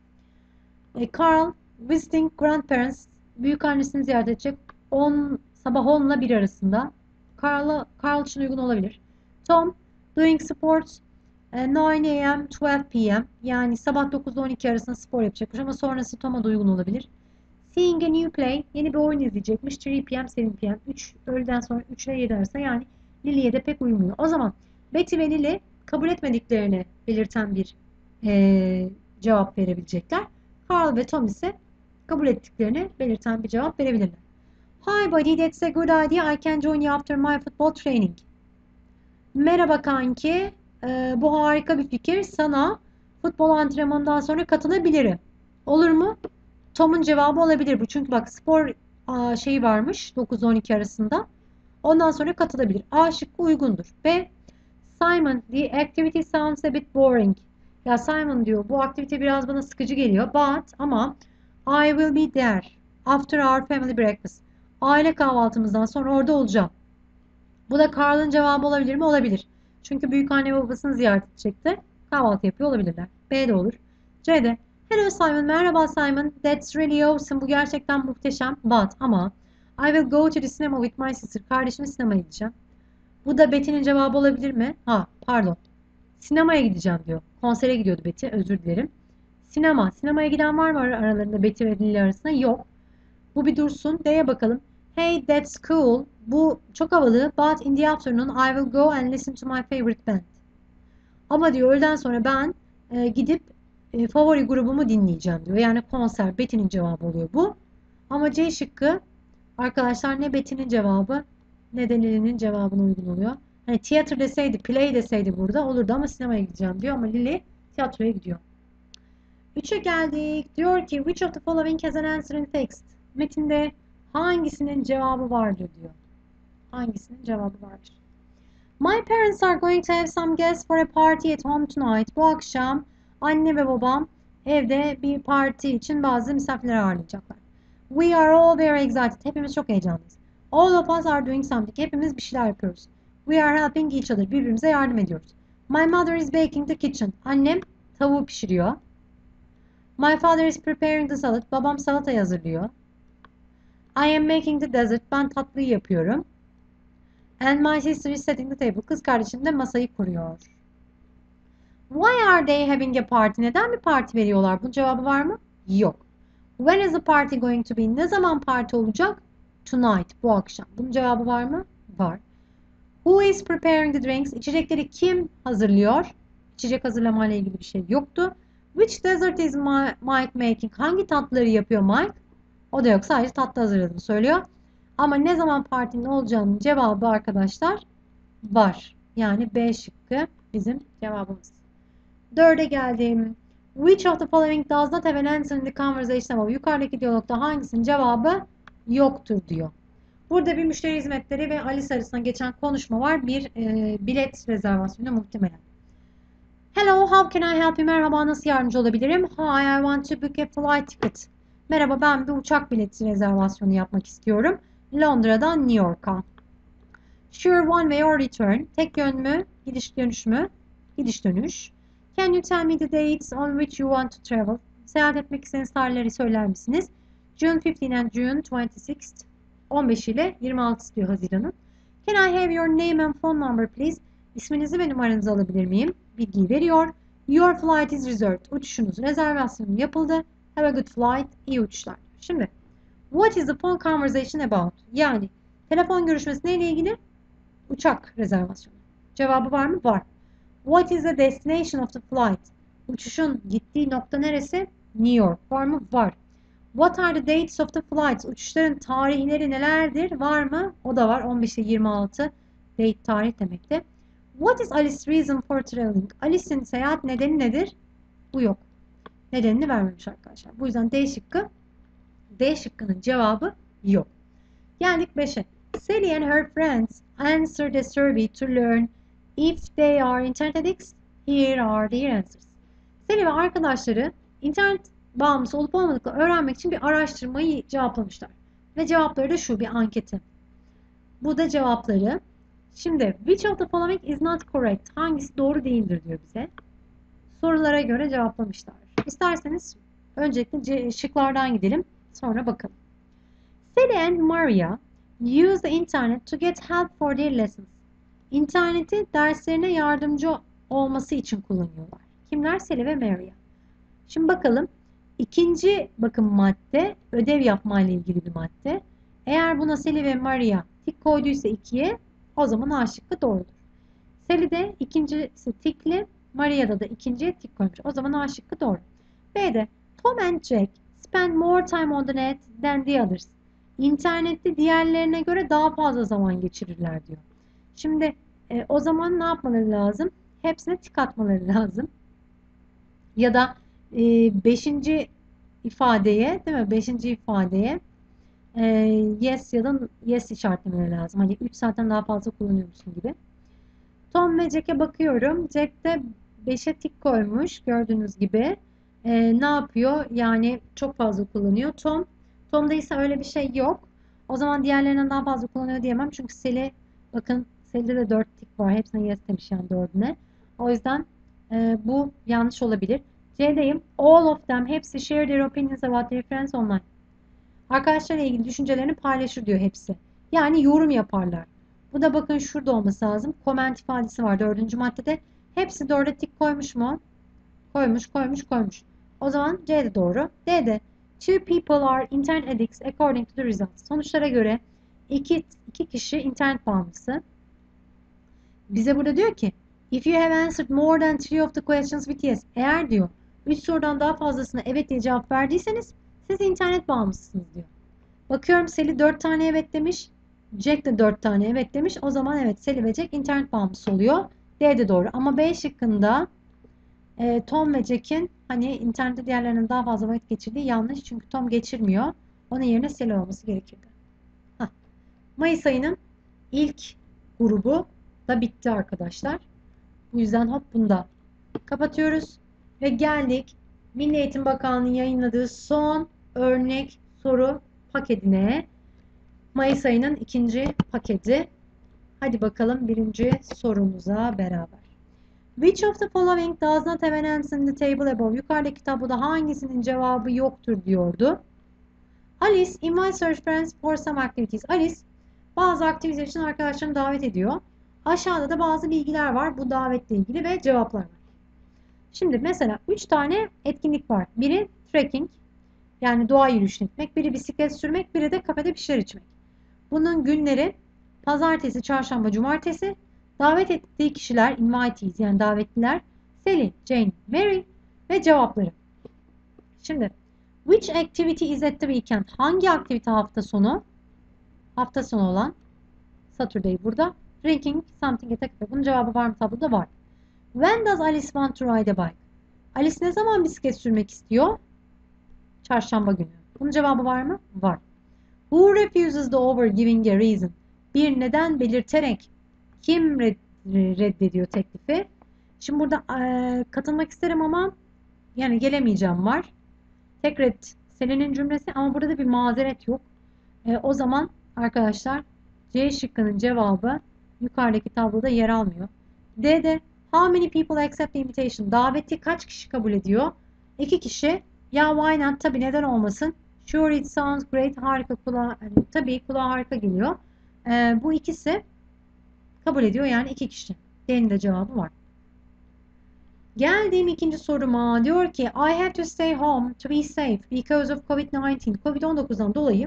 E, Carl visiting grandparents, büyükannesini ziyaret edecek. on sabah on ile bir arasında. Carl, Carl için uygun olabilir. Tom doing sports nine a m twelve p m yani sabah dokuz ile on iki arasında spor yapacakmış ama sonrası Tom'a da uygun olabilir. Seeing a new play, yeni bir oyun izleyecekmiş. three p m seven p m üç öğleden sonra üç ile yedi arasında, yani Lily'ye de pek uymuyor. O zaman Betty ve Lily kabul etmediklerini belirten bir ee, cevap verebilecekler. Carl ve Tom ise kabul ettiklerini belirten bir cevap verebilirler. Hi buddy, that's a good idea. I can join you after my football training. Merhaba kanki, ee, bu harika bir fikir. Sana futbol antrenmanından sonra katılabilirim. Olur mu? Tom'un cevabı olabilir bu. Çünkü bak spor a, şeyi varmış dokuz on iki arasında. Ondan sonra katılabilir. A şıkkı uygundur. B. Simon, the activity sounds a bit boring. Ya Simon diyor, bu aktivite biraz bana sıkıcı geliyor. But ama I will be there after our family breakfast. Aile kahvaltımızdan sonra orada olacağım. Bu da Carl'ın cevabı olabilir mi? Olabilir. Çünkü büyükanne ve babasını ziyaret edecekti. Kahvaltı yapıyor olabilirler. B de olur. C'de hello Simon, merhaba Simon. That's really awesome. Bu gerçekten muhteşem. But ama I will go to the cinema with my sister. Kardeşimle sinemaya gideceğim. Bu da Betty'nin cevabı olabilir mi? Ha, pardon. Sinemaya gideceğim diyor. Konsere gidiyordu Betty. Özür dilerim. Sinema. Sinemaya giden var mı ar- aralarında Betty ve Lily arasında? Yok. Bu bir dursun. D'ye bakalım. Hey, that's cool. Bu çok havalı. But in the afternoon I will go and listen to my favorite band. Ama diyor öğleden sonra ben e, gidip e, favori grubumu dinleyeceğim diyor. Yani konser. Betty'nin cevabı oluyor bu. Ama C şıkkı arkadaşlar ne Betty'nin cevabı ne de Lily'nin cevabına uygun oluyor. Hani tiyatro deseydi, play deseydi burada olurdu ama sinemaya gideceğim diyor ama Lily tiyatroya gidiyor. üçe geldik. Diyor ki which of the following has an answer in text? Metinde hangisinin cevabı vardır diyor. Hangisinin cevabı vardır? My parents are going to have some guests for a party at home tonight. Bu akşam anne ve babam evde bir parti için bazı misafirler ağırlayacaklar. We are all very excited. Hepimiz çok heyecanlıyız. All of us are doing something. Hepimiz bir şeyler yapıyoruz. We are helping each other. Birbirimize yardım ediyoruz. My mother is baking the kitchen. Annem tavuğu pişiriyor. My father is preparing the salad. Babam salatayı hazırlıyor. I am making the dessert. Ben tatlıyı yapıyorum. And my sister is setting the table. Kız kardeşim de masayı kuruyor. Why are they having a party? Neden bir parti veriyorlar? Bunun cevabı var mı? Yok. When is the party going to be? Ne zaman parti olacak? Tonight. Bu akşam. Bunun cevabı var mı? Var. Who is preparing the drinks? İçecekleri kim hazırlıyor? İçecek hazırlamayla ilgili bir şey yoktu. Which dessert is Mike making? Hangi tatlıları yapıyor Mike? O da yok. Sadece tatlı hazırladığını söylüyor. Ama ne zaman partinin olacağının cevabı arkadaşlar var. Yani B şıkkı bizim cevabımız. Dörde geldim. Which of the following does not have an answer in the conversation above? Yukarıdaki diyalogda hangisinin cevabı yoktur diyor. Burada bir müşteri hizmetleri ve Alice arasında geçen konuşma var. Bir e, bilet rezervasyonu muhtemelen. Hello, how can I help you? Merhaba, nasıl yardımcı olabilirim? Hi, I want to book a flight ticket. Merhaba, ben bir uçak bileti rezervasyonu yapmak istiyorum. Londra'dan New York'a. Sure, one way or return. Tek yön mü? Gidiş dönüş mü? Gidiş dönüş. Can you tell me the dates on which you want to travel? Seyahat etmek istediğiniz tarihleri söyler misiniz? June fifteenth and June twenty-sixth. on beş ile yirmi altısı diyor Haziran'ın. Can I have your name and phone number please? İsminizi ve numaranızı alabilir miyim? Bilgiyi veriyor. Your flight is reserved. Uçuşunuz rezervasyonu yapıldı. Have a good flight. İyi uçuşlar. Şimdi what is the phone conversation about? Yani telefon görüşmesi neyle ilgili? Uçak rezervasyonu. Cevabı var mı? Var. What is the destination of the flight? Uçuşun gittiği nokta neresi? New York. Var mı? Var. What are the dates of the flights? Uçuşların tarihleri nelerdir? Var mı? O da var. on beş ile yirmi altı date tarih demekti. What is Alice's reason for traveling? Alice'in seyahat nedeni nedir? Bu yok. Nedenini vermemiş arkadaşlar. Bu yüzden D şıkkı D şıkkının cevabı yok. Geldik beşe. Sally and her friends answered a survey to learn if they are internet addicts. Here are their answers. Sally ve arkadaşları internet bağımlısı olup olmadıklarını öğrenmek için bir araştırmayı cevaplamışlar. Ve cevapları da şu, bir anketi. Bu da cevapları. Şimdi which of the following is not correct? Hangisi doğru değildir diyor bize. Sorulara göre cevaplamışlar. İsterseniz öncelikle şıklardan gidelim. Sonra bakalım. Sally and Maria use the internet to get help for their lessons. İnterneti derslerine yardımcı olması için kullanıyorlar. Kimler? Sally ve Maria. Şimdi bakalım. İkinci bakın madde ödev yapma ile ilgili bir madde. Eğer buna Sally ve Maria tik koyduysa ikiye, o zaman A şıkkı doğrudur. Sally'de ikincisi tikli, Maria'da da ikinciye tik koymuş. O zaman A şıkkı doğru. B'de Tom and Jack spend more time on the net than the others. İnternette diğerlerine göre daha fazla zaman geçirirler diyor. Şimdi e, o zaman ne yapmaları lazım? Hepsine tik atmaları lazım. Ya da e, beşinci ifadeye, değil mi? Beşinci ifadeye e, yes ya da yes işaretlemeleri lazım. Hani üç saatten daha fazla kullanıyormuşsun gibi. Tom ve Jack'e bakıyorum. Jack de beşe tik koymuş gördüğünüz gibi. E, ne yapıyor? Yani çok fazla kullanıyor. Tom, Tom'da ise öyle bir şey yok. O zaman diğerlerinden daha fazla kullanıyor diyemem. Çünkü Sally, bakın Sally'de de dört tik var. Hepsine yes demiş yani dördüne. O yüzden e, bu yanlış olabilir. C'deyim. All of them, hepsi share their opinions about their friends online. Arkadaşlarla ilgili düşüncelerini paylaşır diyor hepsi. Yani yorum yaparlar. Bu da bakın şurada olması lazım. Comment ifadesi var dördüncü maddede. Hepsi dörde tik koymuş mu? Koymuş, koymuş, koymuş. O zaman C de doğru. D de two people are internet addicts according to the results. Sonuçlara göre iki, iki kişi internet bağımlısı. Bize burada diyor ki if you have answered more than three of the questions with yes. Eğer diyor üç sorudan daha fazlasına evet diye cevap verdiyseniz siz internet bağımlısınız diyor. Bakıyorum Sally dört tane evet demiş. Jack de dört tane evet demiş. O zaman evet Sally ve Jack internet bağımlısı oluyor. D de doğru. Ama B şıkkında e, Tom ve Jack'in hani internette diğerlerinden daha fazla vakit geçirdiği yanlış. Çünkü Tom geçirmiyor. Onun yerine Sally olması gerekirdi. Hah. Mayıs ayının ilk grubu da bitti arkadaşlar. Bu yüzden hop bunu da kapatıyoruz. Ve geldik Milli Eğitim Bakanlığı'nın yayınladığı son örnek soru paketine. Mayıs ayının ikinci paketi. Hadi bakalım birinci sorumuza beraber. Which of the following does not have an answer in the table above? Yukarıdaki tabloda hangisinin cevabı yoktur diyordu. Alice invites her friends for some activities. Alice bazı aktiviteler için arkadaşlarını davet ediyor. Aşağıda da bazı bilgiler var bu davetle ilgili ve cevaplar var. Şimdi mesela üç tane etkinlik var. Biri trekking, yani doğa yürüyüşü gitmek. Biri bisiklet sürmek, biri de kafede bir şeyler içmek. Bunun günleri pazartesi, çarşamba, cumartesi. Davet ettiği kişiler, invitees yani davetliler, Sally, Jane, Mary ve cevapları. Şimdi which activity is at the weekend? Hangi aktivite hafta sonu? Hafta sonu olan Saturday burada. Drinking something at a cafe. Bunun cevabı var mı tabloda? Var. When does Alice want to ride a bike? Alice ne zaman bisiklet sürmek istiyor? Çarşamba günü. Bunun cevabı var mı? Var. Who refuses the offer giving a reason? Bir neden belirterek kim reddediyor teklifi? Şimdi burada e, katılmak isterim ama yani gelemeyeceğim var. Tek red Sally'nin cümlesi ama burada da bir mazeret yok. E, o zaman arkadaşlar C şıkkının cevabı yukarıdaki tabloda yer almıyor. D'de how many people accept the invitation? Daveti kaç kişi kabul ediyor? İki kişi. Ya why not? Tabii neden olmasın? Sure it sounds great. Harika kulağa, yani, tabii kulağa harika geliyor. Ee, bu ikisi kabul ediyor yani iki kişi. D'nin de cevabı var. Geldiğim ikinci soruma diyor ki I have to stay home to be safe because of covid nineteen. covid on dokuzdan dolayı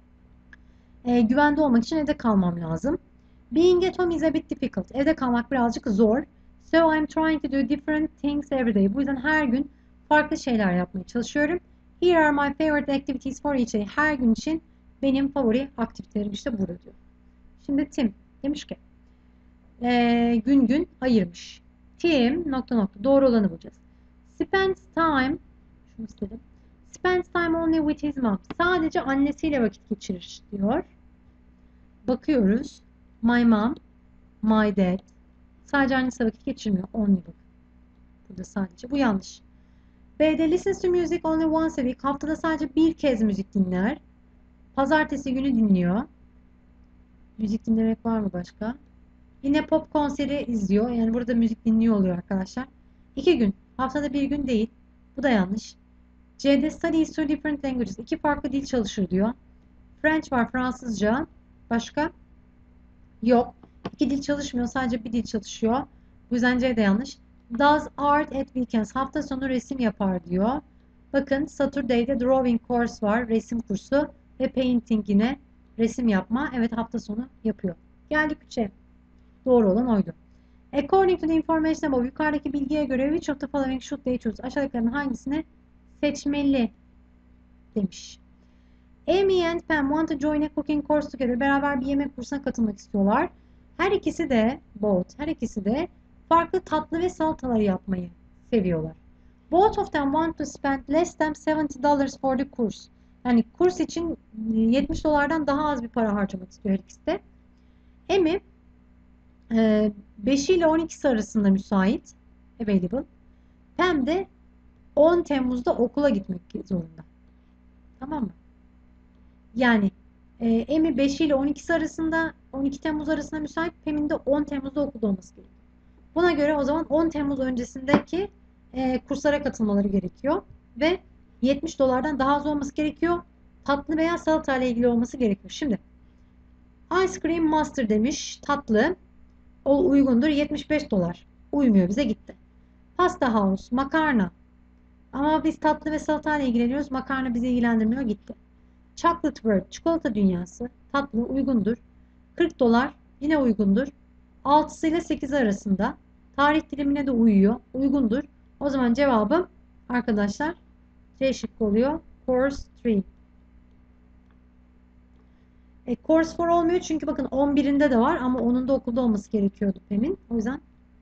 e, güvende olmak için evde kalmam lazım. Being at home is a bit difficult. Evde kalmak birazcık zor. So I'm trying to do different things every day. Bu yüzden her gün farklı şeyler yapmaya çalışıyorum. Here are my favorite activities for each day. Her gün için benim favori aktivitelerim işte burada diyor. Şimdi Tim demiş ki e, gün gün ayırmış. Tim nokta nokta doğru olanı bulacağız. Spends time şunu istedim. Spends time only with his mom. Sadece annesiyle vakit geçirir diyor. Bakıyoruz. My mom, my dad. Sadece annesiyle vakit geçirmiyor. Only bak. Burada sadece. Bu yanlış. B'de listens to music only once a week. Haftada sadece bir kez müzik dinler. Pazartesi günü dinliyor. Müzik dinlemek var mı başka? Yine pop konseri izliyor. Yani burada müzik dinliyor oluyor arkadaşlar. İki gün. Haftada bir gün değil. Bu da yanlış. C'de studies two different languages. İki farklı dil çalışır diyor. French var, Fransızca. Başka? Yok. İki dil çalışmıyor. Sadece bir dil çalışıyor. Bu yüzden C de yanlış. Does art at weekends. Hafta sonu resim yapar diyor. Bakın Saturday'de drawing course var. Resim kursu. Ve painting yine resim yapma. Evet hafta sonu yapıyor. Geldik üçe. Doğru olan oydu. According to the information above. Yukarıdaki bilgiye göre which of the following should they choose? Aşağıdakilerden hangisini seçmeli demiş. Amy and Pam want to join a cooking course together. Beraber bir yemek kursuna katılmak istiyorlar. Her ikisi de both, her ikisi de farklı tatlı ve salataları yapmayı seviyorlar. Both of them want to spend less than seventy dollars for the course. Yani kurs için yetmiş dolardan daha az bir para harcamak istiyor her ikisi de. Amy beş ile on ikisi arasında müsait. Available. Pam de on Temmuz'da okula gitmek zorunda. Tamam mı? Yani e, Amy beş ile on ikisi arasında, on iki Temmuz arasında müsait. Pam'in de on Temmuz'da okulda olması gerekiyor. Buna göre o zaman on Temmuz öncesindeki e, kurslara katılmaları gerekiyor. Ve yetmiş dolardan daha az olması gerekiyor. Tatlı veya salata ile ilgili olması gerekiyor. Şimdi Ice Cream Master demiş. Tatlı. O uygundur. yetmiş beş dolar. Uymuyor bize gitti. Pasta House. Makarna. Ama biz tatlı ve salatayla ilgileniyoruz. Makarna bizi ilgilendirmiyor. Gitti. Chocolate World. Çikolata dünyası. Tatlı. Uygundur. kırk dolar. Yine uygundur. altısı ile sekizi arasında. Tarih dilimine de uyuyor. Uygundur. O zaman cevabım arkadaşlar C şıkkı oluyor. Course üç. E, Course dört olmuyor çünkü bakın on birinde de var ama onun da okulda olması gerekiyordu Pem'in. O yüzden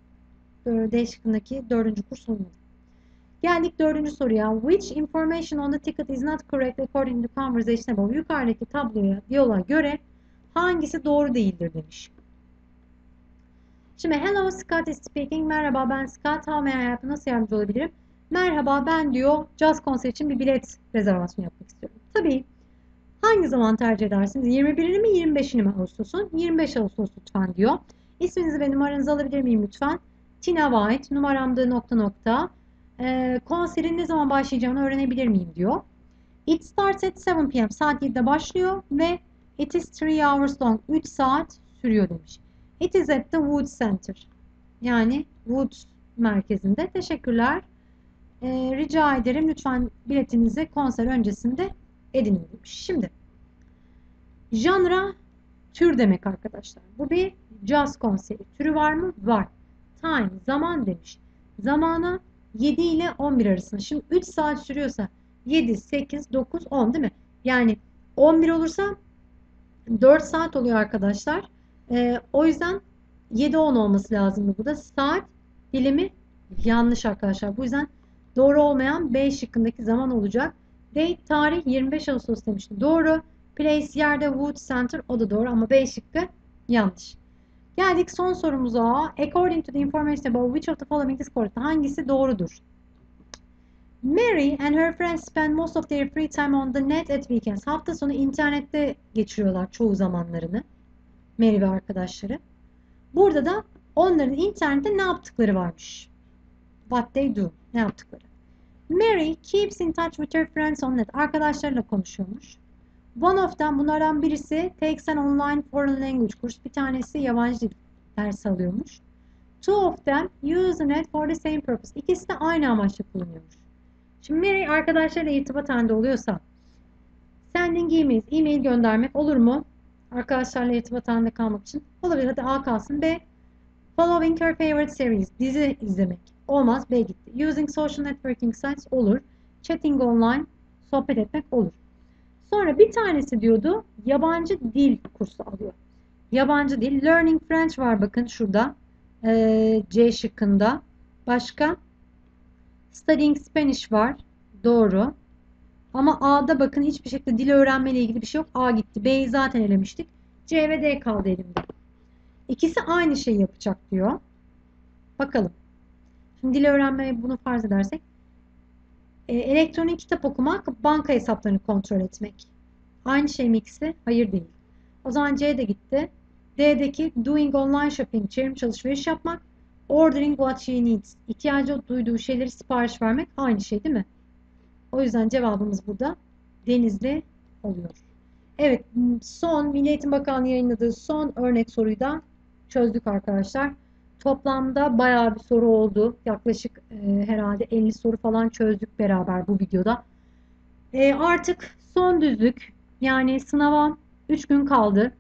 D şıkkındaki dördüncü kurs olmadı. Geldik dördüncü soruya. Which information on the ticket is not correct according to the conversation above? Yukarıdaki tabloya, diyola göre hangisi doğru değildir demiş. Şimdi hello Scott is speaking. Merhaba ben Scott. How may I help you? Nasıl yardımcı olabilirim? Merhaba ben diyor Jazz konseri için bir bilet rezervasyonu yapmak istiyorum. Tabii. Hangi zaman tercih edersiniz? yirmi birini mi yirmi beşini mi Ağustos'un? yirmi beş Ağustos lütfen diyor. İsminizi ve numaranızı alabilir miyim lütfen? Tina White. Numaramda nokta nokta. Ee, konserin ne zaman başlayacağını öğrenebilir miyim diyor. It starts at seven p m Saat yedide başlıyor ve it is three hours long. üç saat sürüyor demiş. It is at the Wood Center. Yani Wood merkezinde. Teşekkürler. Ee, rica ederim lütfen biletinizi konser öncesinde edinin demiş. Şimdi janra tür demek arkadaşlar. Bu bir caz konseri. Türü var mı? Var. Time zaman demiş. Zamana yedi ile on bir arasında. Şimdi üç saat sürüyorsa yedi, sekiz, dokuz, on değil mi? Yani on bir olursa dört saat oluyor arkadaşlar. Ee, o yüzden yedi on olması lazım burada. Saat dilimi yanlış arkadaşlar. Bu yüzden doğru olmayan B şıkkındaki zaman olacak. Date tarih yirmi beş Ağustos demişti. Doğru. Place yerde Wood Center o da doğru ama B şıkkı yanlış. Geldik son sorumuza. According to the information about which of the following is correct? Hangisi doğrudur? Mary and her friends spend most of their free time on the net at weekends. Hafta sonu internette geçiriyorlar çoğu zamanlarını. Mary ve arkadaşları. Burada da onların internette ne yaptıkları varmış. What they do. Ne yaptıkları. Mary keeps in touch with her friends on net. Arkadaşlarıyla konuşuyormuş. One of them, bunlardan birisi takes an online foreign language kurs. Bir tanesi yabancı dil dersi alıyormuş. Two of them use the net for the same purpose. İkisi de aynı amaçla kullanıyormuş. Şimdi Mary arkadaşlarıyla irtibat halinde oluyorsa sending emails, e-mail göndermek olur mu? Arkadaşlarla irtibat halinde kalmak için. Olabilir. Hadi A kalsın. B. Following her favorite series. Dizi izlemek. Olmaz. B gitti. Using social networking sites olur. Chatting online. Sohbet etmek olur. Sonra bir tanesi diyordu yabancı dil kursu alıyor. Yabancı dil. Learning French var bakın şurada. Ee, C şıkkında. Başka? Studying Spanish var. Doğru. Ama A'da bakın hiçbir şekilde dil öğrenme ile ilgili bir şey yok. A gitti. B'yi zaten elemiştik. C ve D kaldı elimde. İkisi aynı şeyi yapacak diyor. Bakalım. Şimdi dil öğrenmeyi bunu farz edersek. E, elektronik kitap okumak, banka hesaplarını kontrol etmek. Aynı şey mi ikisi? Hayır değil. O zaman C de gitti. D'deki doing online shopping, çevrim alışveriş yapmak. Ordering what she needs. İhtiyacı duyduğu şeyleri sipariş vermek aynı şey değil mi? O yüzden cevabımız burada Denizli oluyor. Evet, son Milli Eğitim Bakanlığı yayınladığı son örnek soruyu da çözdük arkadaşlar. Toplamda bayağı bir soru oldu. Yaklaşık e, herhalde elli soru falan çözdük beraber bu videoda. E, artık son düzlük, yani sınava üç gün kaldı.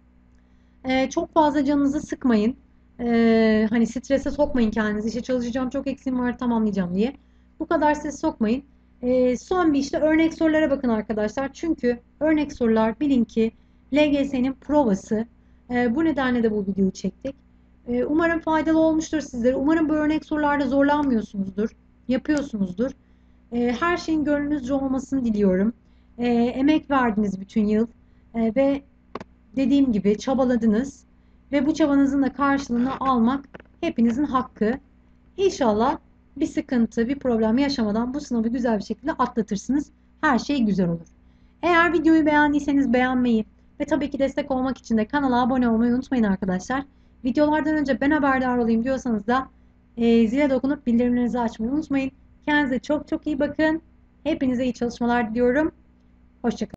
E, çok fazla canınızı sıkmayın. E, hani strese sokmayın kendinizi. İşte çalışacağım, çok eksiğim var, tamamlayacağım diye. Bu kadar strese sokmayın. E, son bir işte örnek sorulara bakın arkadaşlar. Çünkü örnek sorular bilin ki L G S'nin provası. E, bu nedenle de bu videoyu çektik. E, umarım faydalı olmuştur sizlere. Umarım bu örnek sorularda zorlanmıyorsunuzdur. Yapıyorsunuzdur. E, her şeyin gönlünüzce olmasını diliyorum. E, emek verdiniz bütün yıl. E, ve dediğim gibi çabaladınız. Ve bu çabanızın da karşılığını almak hepinizin hakkı. İnşallah bir sıkıntı, bir problem yaşamadan bu sınavı güzel bir şekilde atlatırsınız. Her şey güzel olur. Eğer videoyu beğendiyseniz beğenmeyi ve tabii ki destek olmak için de kanala abone olmayı unutmayın arkadaşlar. Videolardan önce ben haberdar olayım diyorsanız da e, zile dokunup bildirimlerinizi açmayı unutmayın. Kendinize çok çok iyi bakın. Hepinize iyi çalışmalar diliyorum. Hoşça kalın.